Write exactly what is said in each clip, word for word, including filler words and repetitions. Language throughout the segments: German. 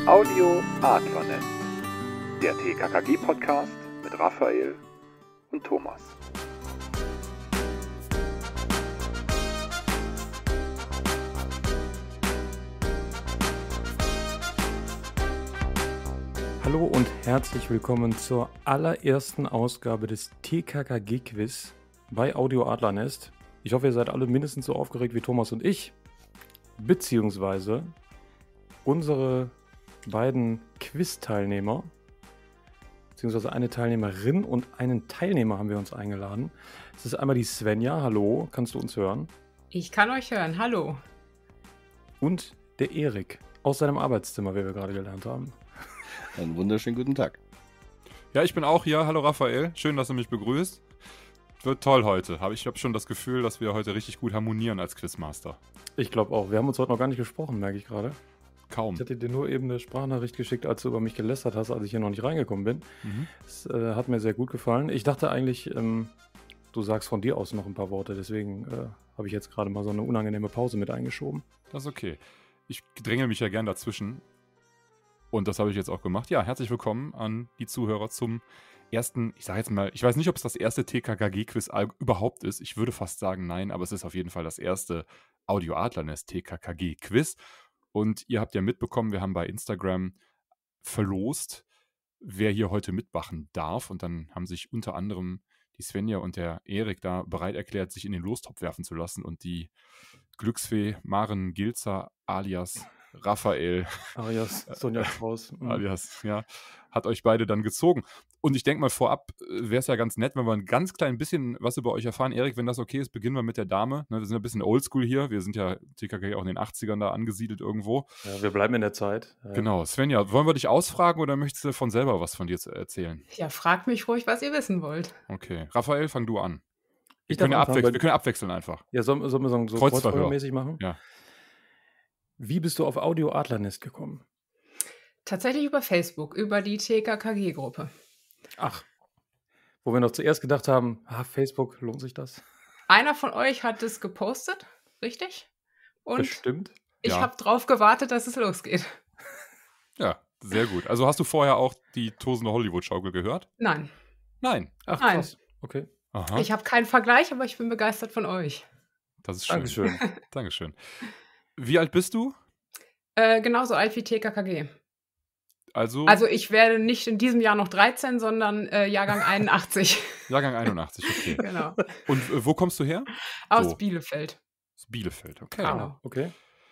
Audio Adlernet, der T K K G-Podcast mit Raphael und Thomas. Hallo und herzlich willkommen zur allerersten Ausgabe des T K K G-Quiz bei Audio Adlernest. Ich hoffe, ihr seid alle mindestens so aufgeregt wie Thomas und ich, beziehungsweise unsere beiden Quiz-Teilnehmer, beziehungsweise eine Teilnehmerin und einen Teilnehmer haben wir uns eingeladen. Es ist einmal die Svenja. Hallo, kannst du uns hören? Ich kann euch hören, hallo. Und der Erik aus seinem Arbeitszimmer, wie wir gerade gelernt haben. Einen wunderschönen guten Tag. Ja, ich bin auch hier. Hallo Raphael, schön, dass du mich begrüßt. Wird toll heute. Ich habe schon das Gefühl, dass wir heute richtig gut harmonieren als Quizmaster. Ich glaube auch. Wir haben uns heute noch gar nicht gesprochen, merke ich gerade. Kaum. Ich hatte dir nur eben eine Sprachnachricht geschickt, als du über mich gelästert hast, als ich hier noch nicht reingekommen bin. Mhm. Das äh, hat mir sehr gut gefallen. Ich dachte eigentlich, ähm, du sagst von dir aus noch ein paar Worte, deswegen äh, habe ich jetzt gerade mal so eine unangenehme Pause mit eingeschoben. Das ist okay. Ich dränge mich ja gern dazwischen. Und das habe ich jetzt auch gemacht. Ja, herzlich willkommen an die Zuhörer zum ersten, ich sage jetzt mal, ich weiß nicht, ob es das erste T K K G-Quiz überhaupt ist. Ich würde fast sagen, nein, aber es ist auf jeden Fall das erste Audio Adlernest T K K G-Quiz. Und ihr habt ja mitbekommen, wir haben bei Instagram verlost, wer hier heute mitmachen darf. Und dann haben sich unter anderem die Svenja und der Erik da bereit erklärt, sich in den Lostopf werfen zu lassen. Und die Glücksfee Maren Gilzer alias Raphael Alias Sonja Kraus. Mhm. alias, ja, hat euch beide dann gezogen. Und ich denke mal, vorab wäre es ja ganz nett, wenn wir ein ganz klein bisschen was über euch erfahren. Erik, wenn das okay ist, beginnen wir mit der Dame. Ne, wir sind ein bisschen oldschool hier. Wir sind ja T K K auch in den achtzigern da angesiedelt irgendwo. Ja, wir bleiben in der Zeit. Ja. Genau. Svenja, wollen wir dich ausfragen oder möchtest du von selber was von dir zu erzählen? Ja, fragt mich ruhig, was ihr wissen wollt. Okay. Raphael, fang du an. Wir, Ich können, ja darf anfangen, abwechseln, weil- wir können abwechseln einfach. Ja, sollen, sollen wir so, so Kreuzverhör. kreuzfeuermäßig machen? Ja. Wie bist du auf Audio Adlernest gekommen? Tatsächlich über Facebook, über die T K K G-Gruppe. Ach, wo wir noch zuerst gedacht haben, ah, Facebook, lohnt sich das? Einer von euch hat es gepostet, richtig? Und Bestimmt. ich Ja. habe drauf gewartet, dass es losgeht. Ja, sehr gut. Also hast du vorher auch die tosende Hollywood-Schaukel gehört? Nein, Nein. Ach, Nein. krass. Okay. Aha. ich habe keinen Vergleich, aber ich bin begeistert von euch. Das ist schön. Dankeschön. Dankeschön. Wie alt bist du? Äh, genauso alt wie T K K G. Also, Also ich werde nicht in diesem Jahr noch dreizehn, sondern äh, Jahrgang einundachtzig. Jahrgang einundachtzig, okay. Genau. Und äh, wo kommst du her? Aus So. Bielefeld. Aus Bielefeld, okay. Genau. Ah, okay.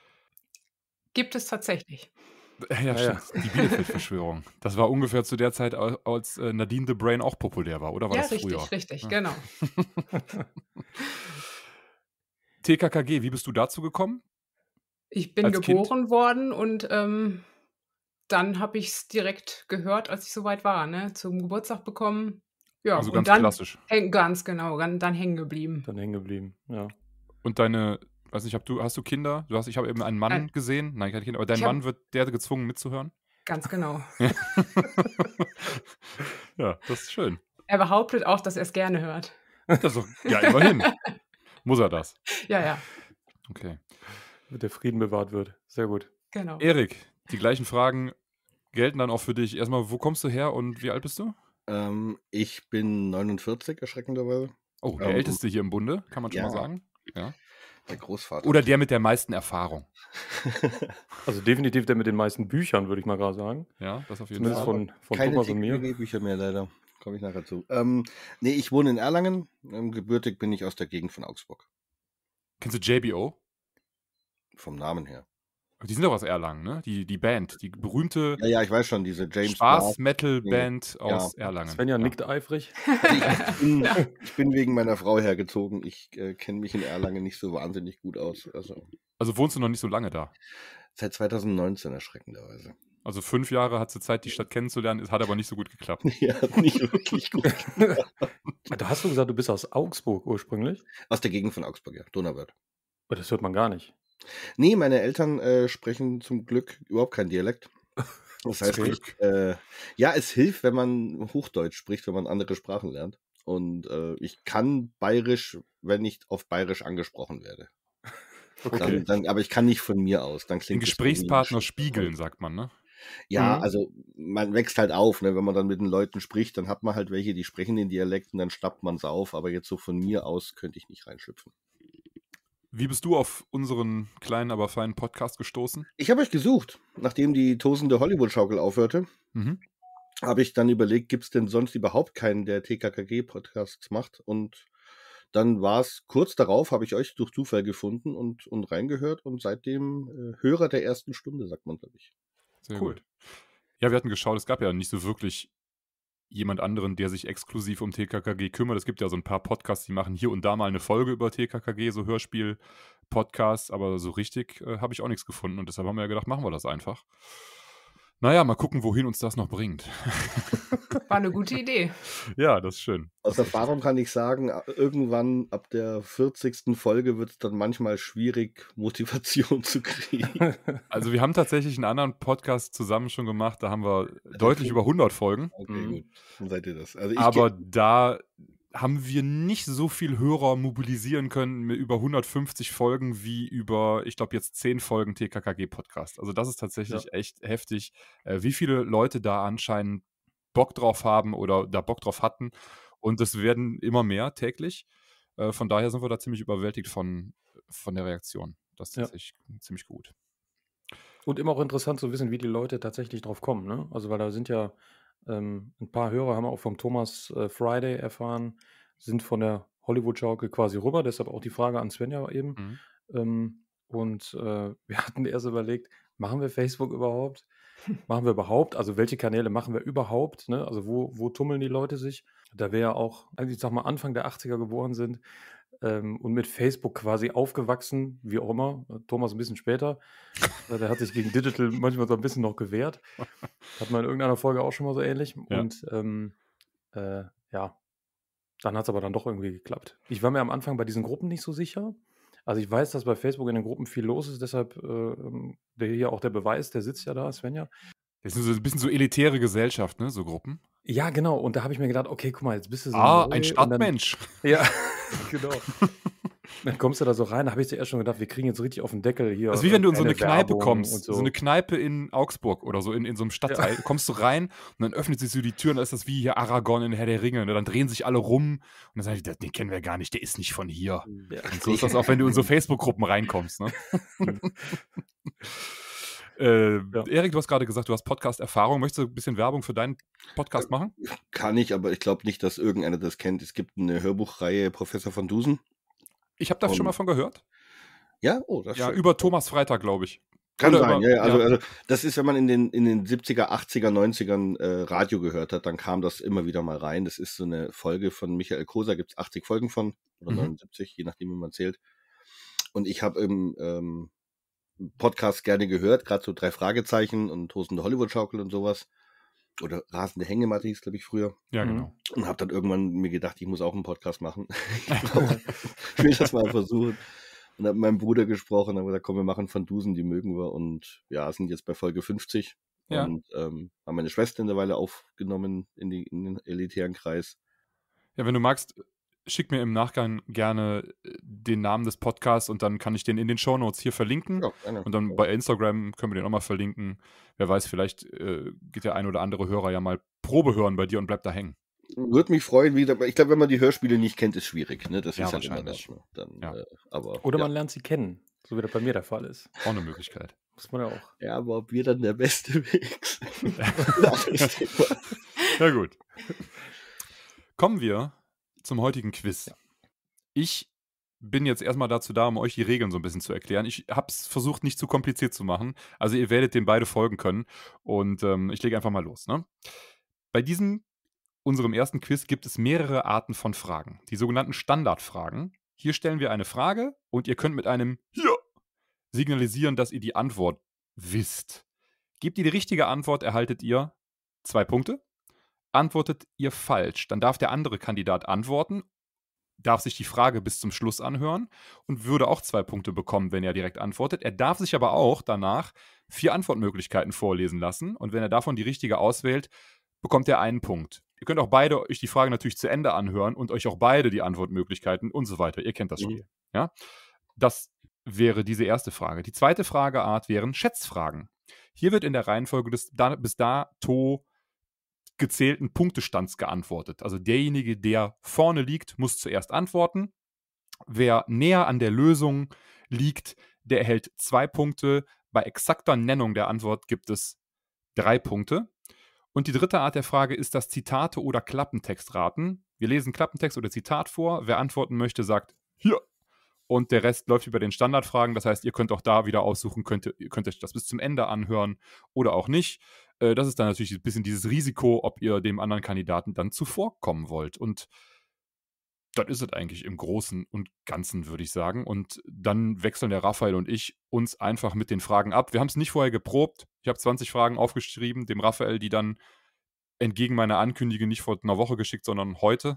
Gibt es tatsächlich. Ja, Ja, ja. stimmt. Die Bielefeld-Verschwörung. Das war ungefähr zu der Zeit, au- als äh, Nadine the Brain auch populär war, oder war Ja, das richtig, früher? richtig, Ja. genau. T K K G, wie bist du dazu gekommen? Ich bin Als Kind? geboren worden und ähm, dann habe ich es direkt gehört, als ich soweit war, ne? Zum Geburtstag bekommen. Ja, Also und ganz dann klassisch. häng, ganz genau, dann, dann hängen geblieben. Dann hängen geblieben. Ja. Und deine, weiß nicht, hab du, hast du Kinder? Du hast, ich habe eben einen Mann Nein. gesehen. Nein, keine Kinder, aber dein Ich hab- Mann wird der gezwungen mitzuhören? Ganz genau. Ja, das ist schön. Er behauptet auch, dass er es gerne hört. Das ist doch, ja, immerhin. Muss er das. Ja, ja, Okay. Damit der Frieden bewahrt wird. Sehr gut. genau. Erik, die gleichen Fragen gelten dann auch für dich. Erstmal, wo kommst du her und wie alt bist du? Ähm, ich bin neunundvierzig, erschreckenderweise. Oh, der Ähm, Älteste hier im Bunde, kann man schon ja. mal sagen. Ja. Der Großvater. Oder der mit der meisten Erfahrung. Also definitiv der mit den meisten Büchern, würde ich mal gerade sagen. Ja, das auf jeden Zumindest Fall. von, von Keine Thomas und mir. T K K G-Bücher mehr, leider. Komme ich nachher zu. Ähm, nee, ich wohne in Erlangen. Ähm, gebürtig bin ich aus der Gegend von Augsburg. Kennst du J B O? Vom Namen her. Die sind doch aus Erlangen, ne? Die, die Band, die berühmte Ja, ja, ich weiß schon, diese James Bond. Spaß-Metal-Band aus Erlangen. Svenja Ja. nickt eifrig. Also ich, ich, bin, ich bin wegen meiner Frau hergezogen. Ich äh, kenne mich in Erlangen nicht so wahnsinnig gut aus. Also Also wohnst du noch nicht so lange da? seit zweitausendneunzehn erschreckenderweise. Also fünf Jahre hat sie Zeit, die Stadt kennenzulernen. Es hat aber nicht so gut geklappt. Ja, nicht wirklich gut. Da hast du gesagt, du bist aus Augsburg ursprünglich. Aus der Gegend von Augsburg, ja. Donauwörth. Aber das hört man gar nicht. Nee, meine Eltern äh, sprechen zum Glück überhaupt kein Dialekt. Das heißt, Zum ich, äh, ja, es hilft, wenn man Hochdeutsch spricht, wenn man andere Sprachen lernt. Und äh, ich kann Bayerisch, wenn ich auf Bayerisch angesprochen werde. Okay. Dann, dann, aber ich kann nicht von mir aus. Dann Den klingt es Gesprächspartner irgendwie- spiegeln, sagt man, ne? Ja, Mhm. also man wächst halt auf, ne? Wenn man dann mit den Leuten spricht, dann hat man halt welche, die sprechen den Dialekten, dann schnappt man es auf, aber jetzt so von mir aus könnte ich nicht reinschlüpfen. Wie bist du auf unseren kleinen, aber feinen Podcast gestoßen? Ich habe euch gesucht, nachdem die tosende Hollywood-Schaukel aufhörte, Mhm. habe ich dann überlegt, gibt es denn sonst überhaupt keinen, der T K K G-Podcasts macht? Und dann war es kurz darauf, habe ich euch durch Zufall gefunden und, und reingehört und seitdem äh, Hörer der ersten Stunde, sagt man, glaube ich. Sehr Cool. gut. Ja, wir hatten geschaut, es gab ja nicht so wirklich jemand anderen, der sich exklusiv um T K K G kümmert. Es gibt ja so ein paar Podcasts, die machen hier und da mal eine Folge über T K K G, so Hörspiel-Podcasts, aber so richtig äh, habe ich auch nichts gefunden und deshalb haben wir ja gedacht, machen wir das einfach. Naja, mal gucken, wohin uns das noch bringt. War eine gute Idee. Ja, das ist schön. Aus Erfahrung kann ich sagen, irgendwann ab der vierzigsten Folge wird es dann manchmal schwierig, Motivation zu kriegen. Also wir haben tatsächlich einen anderen Podcast zusammen schon gemacht, da haben wir deutlich über hundert Folgen. Okay, Mhm. gut. Dann seid ihr das. Also ich Aber ge- da haben wir nicht so viel Hörer mobilisieren können mit über hundertfünfzig Folgen wie über, ich glaube, jetzt zehn Folgen T K K G-Podcast. Also das ist tatsächlich echt heftig, äh, wie viele Leute da anscheinend Bock drauf haben oder da Bock drauf hatten. Und es werden immer mehr täglich. Äh, von daher sind wir da ziemlich überwältigt von, von der Reaktion. Das ist Ja. tatsächlich ziemlich gut. Und immer auch interessant zu wissen, wie die Leute tatsächlich drauf kommen, ne? Also, weil da sind ja ähm, ein paar Hörer, haben wir auch vom Thomas äh, Friday erfahren, sind von der Hollywood-Schaukel quasi rüber, deshalb auch die Frage an Svenja eben. Mhm. Ähm, und äh, wir hatten erst überlegt, machen wir Facebook überhaupt? Machen wir überhaupt? Also, welche Kanäle machen wir überhaupt? Ne? Also, wo, wo tummeln die Leute sich? Da wir ja auch, also ich sag mal, Anfang der achtziger geboren sind ähm, und mit Facebook quasi aufgewachsen, wie auch immer. Äh, Thomas ein bisschen später. Äh, Der hat sich gegen Digital manchmal so ein bisschen noch gewehrt. Hat man in irgendeiner Folge auch schon mal so ähnlich. Ja. Und ähm, äh, ja, dann hat es aber dann doch irgendwie geklappt. Ich war mir am Anfang bei diesen Gruppen nicht so sicher. Also ich weiß, dass bei Facebook in den Gruppen viel los ist, deshalb äh, ähm, der hier auch der Beweis, der sitzt ja da, Svenja. Das ist so ein bisschen so elitäre Gesellschaft, ne, so Gruppen. Ja, genau. Und da habe ich mir gedacht, okay, guck mal, jetzt bist du so Ah, neu ein und Stadtmensch. Dann, ja, genau. Dann kommst du da so rein, da habe ich zuerst schon gedacht, wir kriegen jetzt richtig auf den Deckel hier. Das ist wie wenn du in so keine eine Kneipe Werbung kommst, und so. so. eine Kneipe in Augsburg oder so, in, in so einem Stadtteil. Ja. Kommst du rein und dann öffnet sich so die Tür und da ist das wie hier Aragorn in Herr der Ringe. Ne? Dann drehen sich alle rum und dann sagen die, "Das- den kennen wir gar nicht, der ist nicht von hier." Ja. Und so ist das auch, wenn du in so Facebook-Gruppen reinkommst. Ne? äh, Ja. Erik, du hast gerade gesagt, du hast Podcast-Erfahrung. Möchtest du ein bisschen Werbung für deinen Podcast machen? kann ich, aber ich glaube nicht, dass irgendeiner das kennt. Es gibt eine Hörbuchreihe Professor von Dusen. Ich habe da schon Und- mal von gehört. Ja, oh, das ist Ja, schön. über Thomas Freitag, glaube ich. Kann Oder sein, über- ja, ja. Also, ja. also das ist, wenn man in den, in den siebziger, achtziger, neunzigern äh, Radio gehört hat, dann kam das immer wieder mal rein. Das ist so eine Folge von Michael Koser, gibt es achtzig Folgen von, oder Mhm. neunundsiebzig, je nachdem, wie man zählt. Und ich habe im ähm, Podcast gerne gehört, gerade so drei Fragezeichen und tosende Hollywood-Schaukel und sowas. Oder rasende Hängematte hieß, glaube ich, früher. Ja, Mhm. genau. Und habe dann irgendwann mir gedacht, ich muss auch einen Podcast machen. Ich will das mal versuchen. Und habe mit meinem Bruder gesprochen, habe gesagt, komm, wir machen Van Dusen, die mögen wir. Und ja, sind jetzt bei Folge fünfzig. Ja. Und ähm, haben meine Schwester in der Weile aufgenommen in, die, in den elitären Kreis. Ja, wenn du magst, schick mir im Nachgang gerne äh, den Namen des Podcasts und dann kann ich den in den Shownotes hier verlinken. Ja, gerne. Und dann bei Instagram können wir den auch mal verlinken. Wer weiß, vielleicht äh, geht der ein oder andere Hörer ja mal Probe hören bei dir und bleibt da hängen. Würde mich freuen, wie, ich glaube, wenn man die Hörspiele nicht kennt, ist schwierig. Ne? Das Ja, ist halt immer wahrscheinlich. das. Ne? Dann, Ja. äh, aber, Oder ja. man lernt sie kennen, so wie das bei mir der Fall ist. Auch eine Möglichkeit. Muss man ja auch. ja, aber ob wir dann der beste Weg sind. Anderes Thema. Ja, gut. Kommen wir zum heutigen Quiz. Ich bin jetzt erstmal dazu da, um euch die Regeln so ein bisschen zu erklären. Ich habe es versucht, nicht zu kompliziert zu machen. Also ihr werdet dem beide folgen können. Und ähm, ich lege einfach mal los. Ne? Bei diesem, unserem ersten Quiz, gibt es mehrere Arten von Fragen. Die sogenannten Standardfragen. Hier stellen wir eine Frage und ihr könnt mit einem Ja signalisieren, dass ihr die Antwort wisst. Gebt ihr die richtige Antwort, erhaltet ihr zwei Punkte. Antwortet ihr falsch, dann darf der andere Kandidat antworten, darf sich die Frage bis zum Schluss anhören und würde auch zwei Punkte bekommen, wenn er direkt antwortet. Er darf sich aber auch danach vier Antwortmöglichkeiten vorlesen lassen und wenn er davon die richtige auswählt, bekommt er einen Punkt. Ihr könnt auch beide euch die Frage natürlich zu Ende anhören und euch auch beide die Antwortmöglichkeiten und so weiter. Ihr kennt das Mhm. Spiel. Ja? Das wäre diese erste Frage. Die zweite Frageart wären Schätzfragen. Hier wird in der Reihenfolge des da, bis dato gezählten Punktestands geantwortet. Also derjenige, der vorne liegt, muss zuerst antworten. Wer näher an der Lösung liegt, der erhält zwei Punkte. Bei exakter Nennung der Antwort gibt es drei Punkte. Und die dritte Art der Frage ist das Zitate- oder Klappentextraten. Wir lesen Klappentext oder Zitat vor. Wer antworten möchte, sagt hier. Und der Rest läuft über den Standardfragen. Das heißt, ihr könnt auch da wieder aussuchen, könnt, ihr könnt euch das bis zum Ende anhören oder auch nicht. Äh, das ist dann natürlich ein bisschen dieses Risiko, ob ihr dem anderen Kandidaten dann zuvorkommen wollt. Und das ist es eigentlich im Großen und Ganzen, würde ich sagen. Und dann wechseln der Raphael und ich uns einfach mit den Fragen ab. Wir haben es nicht vorher geprobt. Ich habe zwanzig Fragen aufgeschrieben, dem Raphael, die dann entgegen meiner Ankündigung nicht vor einer Woche geschickt, sondern heute.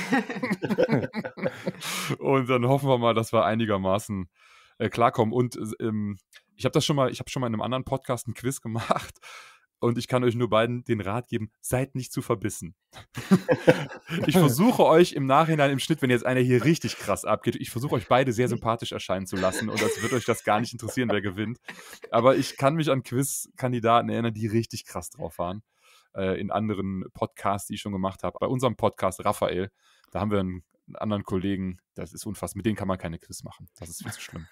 Und dann hoffen wir mal, dass wir einigermaßen äh, klarkommen. Und ähm, ich habe das schon mal, ich habe schon mal in einem anderen Podcast ein Quiz gemacht. Und ich kann euch nur beiden den Rat geben, seid nicht zu verbissen. Ich versuche euch im Nachhinein im Schnitt, wenn jetzt einer hier richtig krass abgeht, ich versuche euch beide sehr sympathisch erscheinen zu lassen und als wird euch das gar nicht interessieren, wer gewinnt. Aber ich kann mich an Quiz-Kandidaten erinnern, die richtig krass drauf waren. Äh, in anderen Podcasts, die ich schon gemacht habe. Bei unserem Podcast Raphael, da haben wir einen, einen anderen Kollegen, das ist unfassbar, mit denen kann man keine Quiz machen. Das ist viel zu schlimm.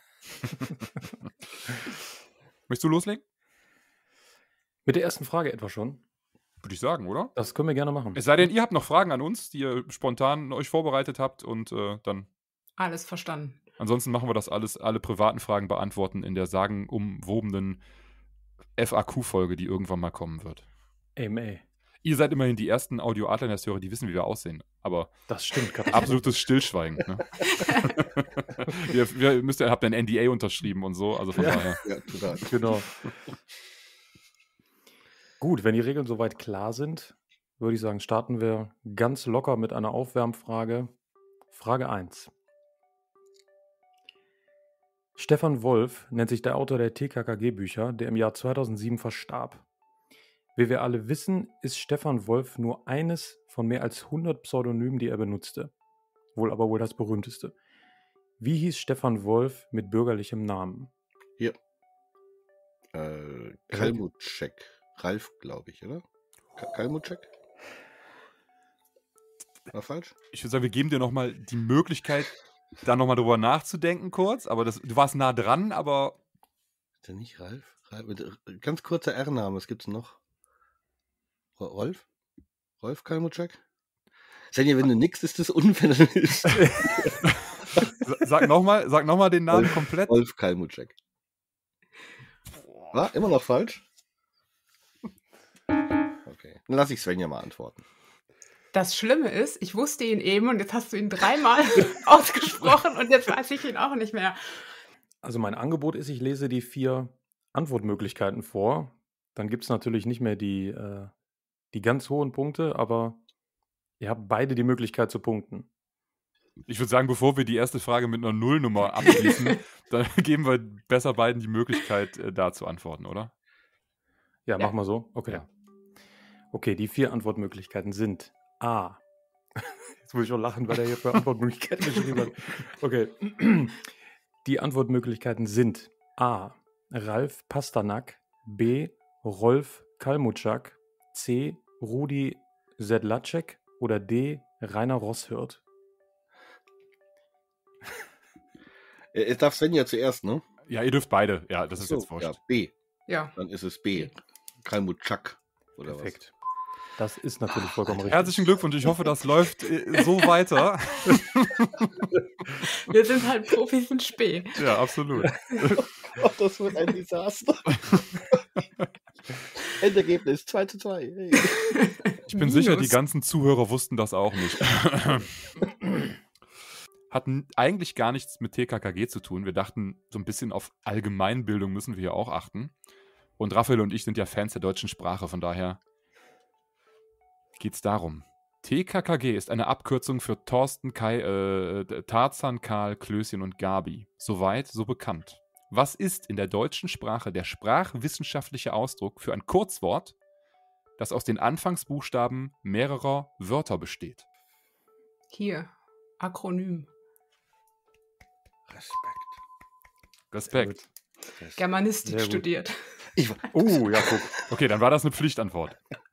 Möchtest du loslegen? Mit der ersten Frage etwa schon. Würde ich sagen, oder? Das können wir gerne machen. Es sei denn, ihr habt noch Fragen an uns, die ihr spontan euch vorbereitet habt und äh, dann. Alles verstanden. Ansonsten machen wir das alles, alle privaten Fragen beantworten in der sagenumwobenen F A Q-Folge, die irgendwann mal kommen wird. A M A. Ihr seid immerhin die ersten Audio-Adler-Hörer, die wissen, wie wir aussehen. Aber das stimmt. Absolutes Stillschweigen. Ne? ihr, ihr müsst, habt ein N D A unterschrieben und so, also von ja, daher. Ja, total. Genau. Gut, wenn die Regeln soweit klar sind, würde ich sagen, starten wir ganz locker mit einer Aufwärmfrage. Frage eins. Stefan Wolf nennt sich der Autor der T K K G-Bücher, der im Jahr zweitausendsieben verstarb. Wie wir alle wissen, ist Stefan Wolf nur eines von mehr als hundert Pseudonymen, die er benutzte. Wohl aber wohl das berühmteste. Wie hieß Stefan Wolf mit bürgerlichem Namen? Hier. Äh, Kalmuczek. Ralf, glaube ich, oder? Kalmuczek? War falsch? Ich würde sagen, wir geben dir nochmal die Möglichkeit, da nochmal drüber nachzudenken kurz. Aber das, du warst nah dran, aber... Ist der nicht Ralf? Ralf mit, ganz kurzer R-Name, was gibt's noch? Rolf? Rolf Kalmuczek? Senja, wenn du nix ist, das unfair. Sag nochmal sag noch mal den Namen Rolf, komplett. Rolf Kalmuczek. War immer noch falsch? Okay, dann lasse ich Svenja mal antworten. Das Schlimme ist, ich wusste ihn eben und jetzt hast du ihn dreimal ausgesprochen und jetzt weiß ich ihn auch nicht mehr. Also mein Angebot ist, ich lese die vier Antwortmöglichkeiten vor. Dann gibt es natürlich nicht mehr die, äh, die ganz hohen Punkte, aber ihr habt beide die Möglichkeit zu punkten. Ich würde sagen, bevor wir die erste Frage mit einer Nullnummer abschließen, dann geben wir besser beiden die Möglichkeit, äh, da zu antworten, oder? Ja, Ja. machen wir so. Okay. Ja. Okay, die vier Antwortmöglichkeiten sind A. Jetzt muss ich schon lachen, weil er hier für Antwortmöglichkeiten geschrieben hat. Okay. Die Antwortmöglichkeiten sind A. Ralf Pasternak, B. Rolf Kalmuczak, C. Rudi Sedlacek oder D. Rainer Rosshirt. Jetzt darf Svenja zuerst, ne? Ja, ihr dürft beide. Ja, das ist So, jetzt wurscht. ja, B. Ja. Dann ist es B. Kalmuczak. Oder Perfekt. Das ist natürlich vollkommen richtig. Herzlichen Glückwunsch. Ich hoffe, das läuft äh, so weiter. Wir sind halt Profis in Spee. Ja, absolut. was? Oh, das wird ein Desaster. Endergebnis zwei zu zwei. Hey. Ich bin sicher, die ganzen Zuhörer wussten das auch nicht. Hatten eigentlich gar nichts mit T K K G zu tun. Wir dachten, so ein bisschen auf Allgemeinbildung müssen wir hier auch achten. Und Raphael und ich sind ja Fans der deutschen Sprache, von daher geht es darum. T K K G ist eine Abkürzung für Thorsten, Kai, äh, Tarzan, Karl, Klößchen und Gabi. Soweit, so bekannt. Was ist in der deutschen Sprache der sprachwissenschaftliche Ausdruck für ein Kurzwort, das aus den Anfangsbuchstaben mehrerer Wörter besteht? Hier, Akronym. Respekt. Respekt. Germanistik Sehr gut. studiert. Ich, Oh, ja, guck. Okay, dann war das eine Pflichtantwort.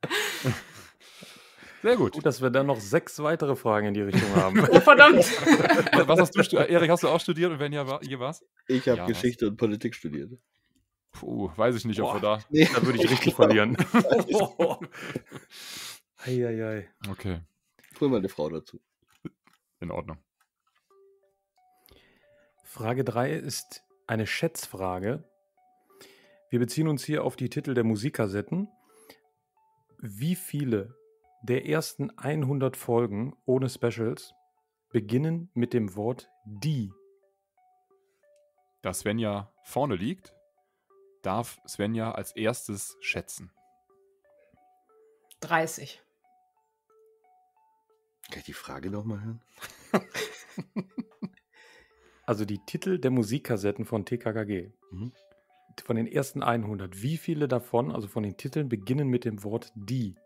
Sehr gut. Gut, dass wir dann noch sechs weitere Fragen in die Richtung haben. Oh, verdammt. Was hast du studiert? Erik, hast du auch studiert und wenn ja, wa- hier was? ich habe Ja, Geschichte und Politik studiert. Puh, weiß ich nicht, ob Boah. wir da. Nee, Da würde ich richtig verlieren. Eieiei. Okay, hol mal eine Frau dazu. in Ordnung. Frage drei ist eine Schätzfrage. Wir beziehen uns hier auf die Titel der Musikkassetten. Wie viele der ersten hundert Folgen ohne Specials beginnen mit dem Wort die? Da Svenja vorne liegt, darf Svenja als erstes schätzen. dreißig. Kann ich die Frage nochmal hören? Also die Titel der Musikkassetten von T K K G. Mhm. Von den ersten hundert. Wie viele davon, also von den Titeln, beginnen mit dem Wort die?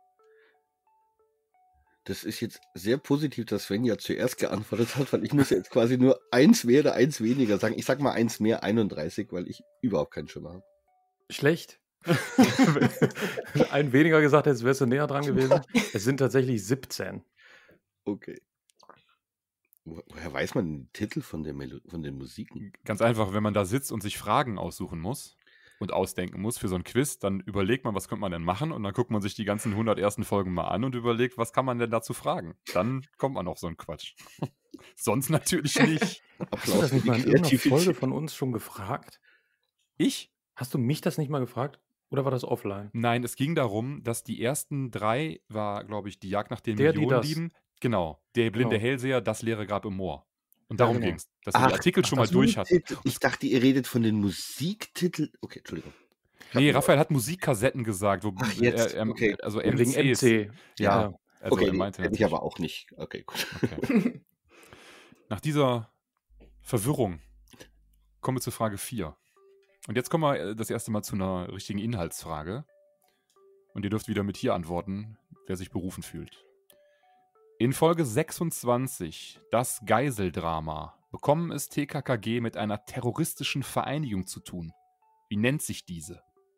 Das ist jetzt sehr positiv, dass Sven ja zuerst geantwortet hat, weil ich muss jetzt quasi nur eins mehr oder eins weniger sagen. Ich sag mal eins mehr, einunddreißig, weil ich überhaupt keinen Schimmer habe. Schlecht. Wenn du einen weniger gesagt hättest, wärst du näher dran gewesen. Es sind tatsächlich siebzehn. Okay. Wo- Woher weiß man den Titel von, der Melo von den Musiken? Ganz einfach, wenn man da sitzt und sich Fragen aussuchen muss und ausdenken muss für so ein Quiz, dann überlegt man, was könnte man denn machen und dann guckt man sich die ganzen hundert ersten Folgen mal an und überlegt, was kann man denn dazu fragen. Dann kommt man auf so einen Quatsch. Sonst natürlich nicht. Hast du das für nicht die mal in irgendeiner Kreativität. Folge von uns schon gefragt? Ich? Hast du mich das nicht mal gefragt? Oder war das offline? Nein, es ging darum, dass die ersten drei war, glaube ich, die Jagd nach den Der, die, das. Millionendieben. Genau, der blinde Genau. Hellseher, das leere Grab im Moor. Und Ja, darum genau. ging es, dass wir die Artikel ach, schon mal das durch hatten. Titel. Ich dachte, ihr redet von den Musiktiteln. Okay, Entschuldigung. Nee, Raphael hat Musikkassetten gesagt. Wo, Ach, jetzt, äh, ähm, okay. Also Und wegen M Cs. M C. Ja, also Okay, er nee, meinte hätte ich natürlich. aber auch nicht. Okay, gut. Okay. Nach dieser Verwirrung kommen wir zur Frage vier. Und jetzt kommen wir äh, das erste Mal zu einer richtigen Inhaltsfrage. Und ihr dürft wieder mit hier antworten, wer sich berufen fühlt. In Folge sechsundzwanzig, das Geiseldrama, bekommen es T K K G mit einer terroristischen Vereinigung zu tun. Wie nennt sich diese?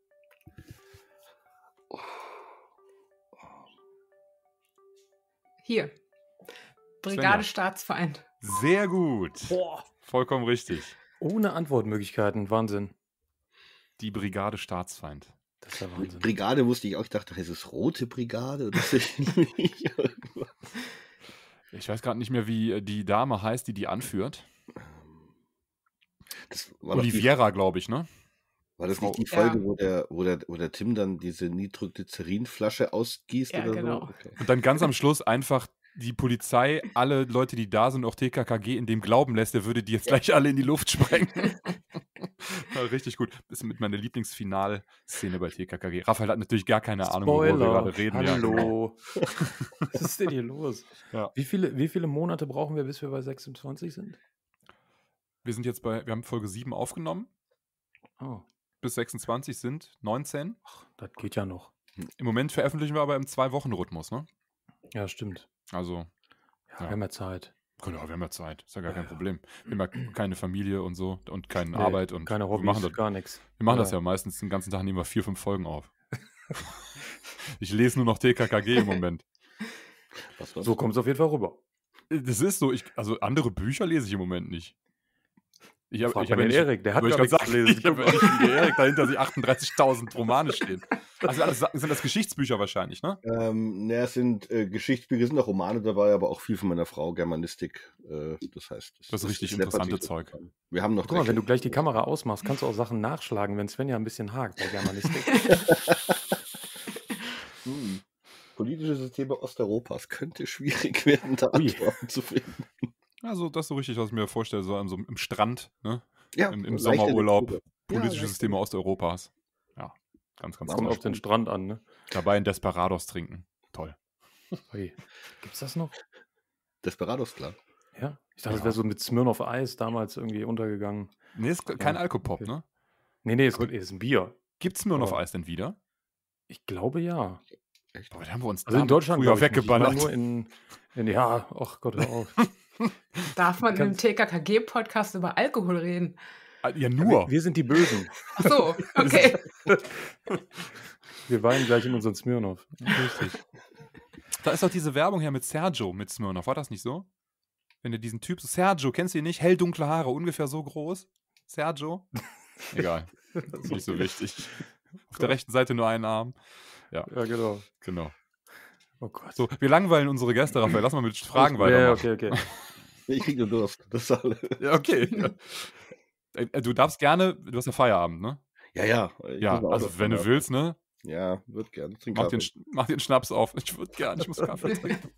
Hier. Svenja. Brigade Staatsfeind. Sehr gut. Boah. Vollkommen richtig. Ohne Antwortmöglichkeiten. Wahnsinn. Die Brigade Staatsfeind. Das ist ja Wahnsinn. Brigade wusste ich auch. Ich dachte, heißt es Rote Brigade? Oder so ähnlich. Ich weiß gerade nicht mehr, wie äh, die Dame heißt, die die anführt. Das war, doch die, Oliviera, glaube ich, ne? war das nicht die Ja. Folge, wo, der, wo, der, wo der Tim dann diese Nitroglycerinflasche ausgießt Ja, oder genau. so? Okay. Und dann ganz am Schluss einfach die Polizei, alle Leute, die da sind, auch T K K G in dem glauben lässt, der würde die jetzt gleich alle in die Luft sprengen. Ja, richtig gut. Das ist mit meiner Lieblingsfinalszene bei T K K G. Raphael hat natürlich gar keine Ahnung, worüber wir Spoiler. gerade reden. Ja, genau. Hallo. Was ist denn hier los? Ja. Wie, viele, wie viele Monate brauchen wir, bis wir bei sechsundzwanzig sind? Wir sind jetzt bei, wir haben Folge sieben aufgenommen. Oh, Bis sechsundzwanzig sind neunzehn. das geht ja noch. Im Moment veröffentlichen wir aber im Zwei-Wochen-Rhythmus, ne? Ja, stimmt. Also, Ja, Ja. wir haben ja Zeit. genau, wir haben ja Zeit. Ist ja gar Ja, kein ja. Problem. Wir haben ja keine Familie und so und keine Nee, Arbeit und keine wir Hobbys, machen das, gar nichts. wir machen das Ja. ja meistens den ganzen Tag, nehmen wir vier, fünf Folgen auf. Ich lese nur noch T K K G im Moment. Was war's? So kommt es auf jeden Fall rüber. Das ist so, ich, also andere Bücher lese ich im Moment nicht. Ich habe Frag ich mal hab ja den nicht, Erik, der hat wollte gar ich nichts grad gelesen. sagen, ich habe ja nicht wie der Erik dahinter sich achtunddreißigtausend Romane stehen. Also alles, sind das Geschichtsbücher wahrscheinlich, ne? Ähm, ne, es sind äh, Geschichtsbücher, sind auch Romane dabei, aber auch viel von meiner Frau, Germanistik. Äh, das heißt, Das ist richtig läppert interessante sich Zeug. zusammen. Wir haben noch Guck mal, wenn du drei gleich die Kinder. Kamera ausmachst, kannst du auch Sachen nachschlagen, wenn Svenja ein bisschen hakt bei Germanistik. Hm. Politische Systeme Osteuropas könnte schwierig werden, da Ui. Antworten zu finden. Also das ist so richtig, was ich mir vorstelle, so an so im Strand, ne? Ja, Im, im leichte Sommerurlaub, Lektüre. politische leichte Systeme Osteuropas. Ja, ganz, ganz Kommt toll. auf den Strand an, ne? Dabei ein Desperados trinken. Toll. Ui. Gibt's das noch? Desperados, klar. Ja? Ich dachte, das Ja. wäre so mit Smirnoff Eis damals irgendwie untergegangen. Nee, ist kein Ja, Alkopop, okay. ne? Nee, nee, es ist ein Bier. Gibt's mir noch Aber- Eis denn wieder? Ich glaube ja. Echt? Aber da haben wir uns Also in damit Deutschland früher glaub ich nicht. Ich meine weggeballert. nur in, in ja, ach Gott, hör auf. Darf man im Kannst- T K K G-Podcast über Alkohol reden? Ja, nur. Wir, wir sind die Bösen. Ach so, okay. Wir weinen gleich in unseren Smirnoff. Richtig. Da ist doch diese Werbung hier mit Sergio, mit Smirnoff. War das nicht so? Wenn du diesen Typ, so Sergio, kennst du ihn nicht? Hell, dunkle Haare, ungefähr so groß. Sergio? Egal. Ist nicht so wichtig. Auf der rechten Seite nur einen Arm. Ja, Ja, genau. genau. Oh Gott. So, wir langweilen unsere Gäste, Raphael. Lass mal mit Fragen ja, weitermachen. okay, okay. Ich krieg nur Durst. Das ist alles. Ja, okay. Äh, Du darfst gerne, du hast ja Feierabend, ne? Ja, ja. Ich Ja, muss mal also Auto wenn du fahren. willst, ne? Ja, wird gern. Trink Mach den, Kaffee. Sch- mach den Schnaps auf. Ich würde gerne, ich muss Kaffee trinken.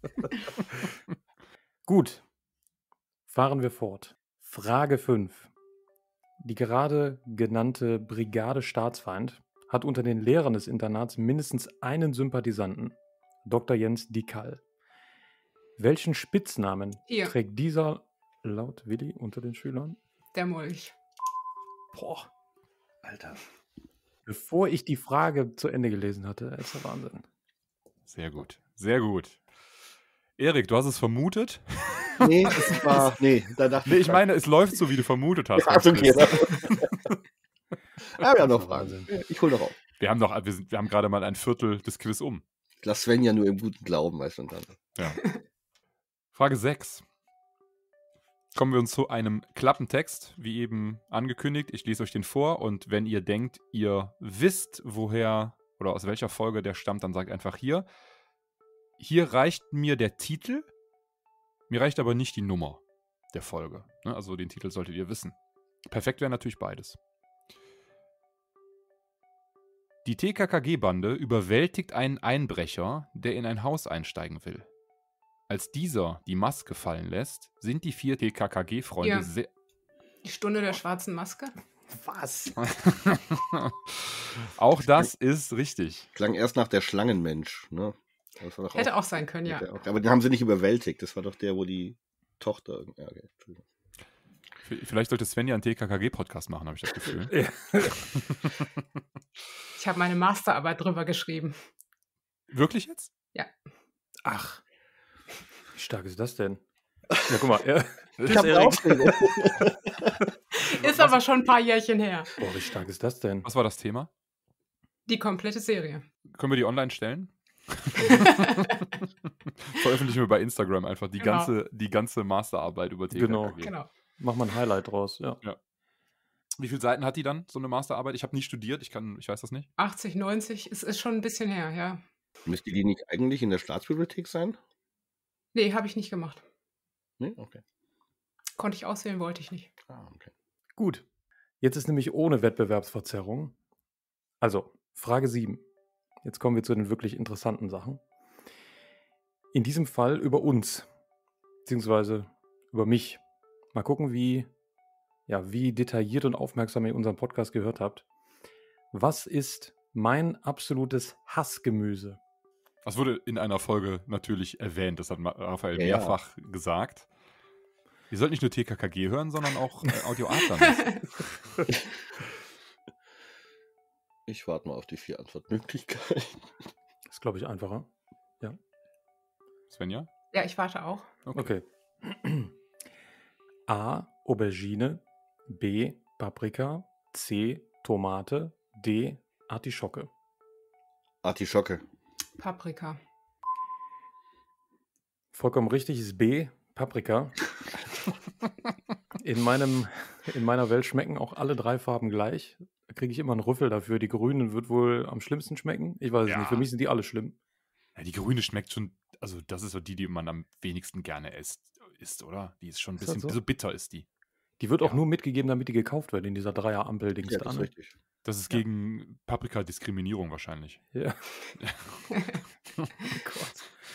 Gut. Fahren wir fort. Frage fünf. Die gerade genannte Brigade Staatsfeind hat unter den Lehrern des Internats mindestens einen Sympathisanten, Doktor Jens Dikal. Welchen Spitznamen Hier. trägt dieser laut Willi unter den Schülern? Der Molch. Boah, Alter. bevor ich die Frage zu Ende gelesen hatte, ist der Wahnsinn. Sehr gut, sehr gut. Erik, du hast es vermutet? Nee, das war. Nee, da dachte Nee, ich meine, es läuft so, wie du vermutet hast. Ja, ist okay. Ah, wir haben noch Das ist Fragen. Wahnsinn. Ich hol noch auf. Wir haben doch, wir, sind, wir haben gerade mal ein Viertel des Quiz um. Ich lass Sven ja nur im guten Glauben, weißt du. Und dann. Ja. Frage sechs. Kommen wir uns zu einem Klappentext, wie eben angekündigt. Ich lese euch den vor und wenn ihr denkt, ihr wisst, woher oder aus welcher Folge der stammt, dann sagt einfach hier. Hier reicht mir der Titel, mir reicht aber nicht die Nummer der Folge. Ne? Also den Titel solltet ihr wissen. Perfekt wäre natürlich beides. Die T K K G-Bande überwältigt einen Einbrecher, der in ein Haus einsteigen will. Als dieser die Maske fallen lässt, sind die vier T K K G-Freunde Ja. sehr... Die Stunde der schwarzen Maske. Was? Auch das ist richtig. Klang erst nach der Schlangenmensch, ne? Das war doch Hätte auch sein können, ja. hätte auch- Aber den haben sie nicht überwältigt. Das war doch der, wo die Tochter. Ja, okay, Entschuldigung. V- Vielleicht sollte Sven ja einen T K K G-Podcast machen, habe ich das Gefühl. Ich habe meine Masterarbeit drüber geschrieben. Wirklich jetzt? Ach, wie stark ist das denn? Ja, guck mal. Ja. Ich hab Erik. Aufregung. Ist aber schon ein paar Jährchen her. Boah, wie stark ist das denn? Was war das Thema? Die komplette Serie. Können wir die online stellen? Veröffentlichen wir bei Instagram einfach die, Genau. ganze, die ganze Masterarbeit über T K K G. Genau. Genau. Mach mal ein Highlight draus, ja. Wie viele Seiten hat die dann, so eine Masterarbeit? Ich habe nie studiert, ich kann, ich weiß das nicht. achtzig, neunzig, es ist schon ein bisschen her, ja. Müsste die nicht eigentlich in der Staatsbibliothek sein? Nee, habe ich nicht gemacht. Nee, okay. Konnte ich auswählen, wollte ich nicht. Ah, okay. Gut. Jetzt ist nämlich ohne Wettbewerbsverzerrung. Also, Frage sieben. Jetzt kommen wir zu den wirklich interessanten Sachen. In diesem Fall über uns, beziehungsweise über mich. Mal gucken, wie, ja, wie detailliert und aufmerksam ihr unseren Podcast gehört habt. Was ist mein absolutes Hassgemüse? Das wurde in einer Folge natürlich erwähnt, das hat Ma- Raphael Ja, ja. mehrfach gesagt. Ihr sollt nicht nur T K K G hören, sondern auch äh, Audio Adler. Ich warte mal auf die vier Antwortmöglichkeiten. Ist, glaube ich, einfacher. Svenja? Ja, ich warte auch. Okay. A. Aubergine. B. Paprika. C. Tomate. D. Artischocke. Artischocke. Paprika. Vollkommen richtig ist B. Paprika. In, meinem, in meiner Welt schmecken auch alle drei Farben gleich. Da kriege ich immer einen Rüffel dafür. Die grüne wird wohl am schlimmsten schmecken. Ich weiß es Ja. nicht. Für mich sind die alle schlimm. Ja, die grüne schmeckt schon, also das ist so die, die man am wenigsten gerne isst, isst oder? Die ist schon ein Ist das bisschen, so? so bitter ist die. Die wird auch Ja. nur mitgegeben, damit die gekauft wird in dieser Dreier-Ampel-Dings Ja, da. das ist Ne? richtig. Das ist Ja. gegen Paprika-Diskriminierung wahrscheinlich. Ja. Oh Gott.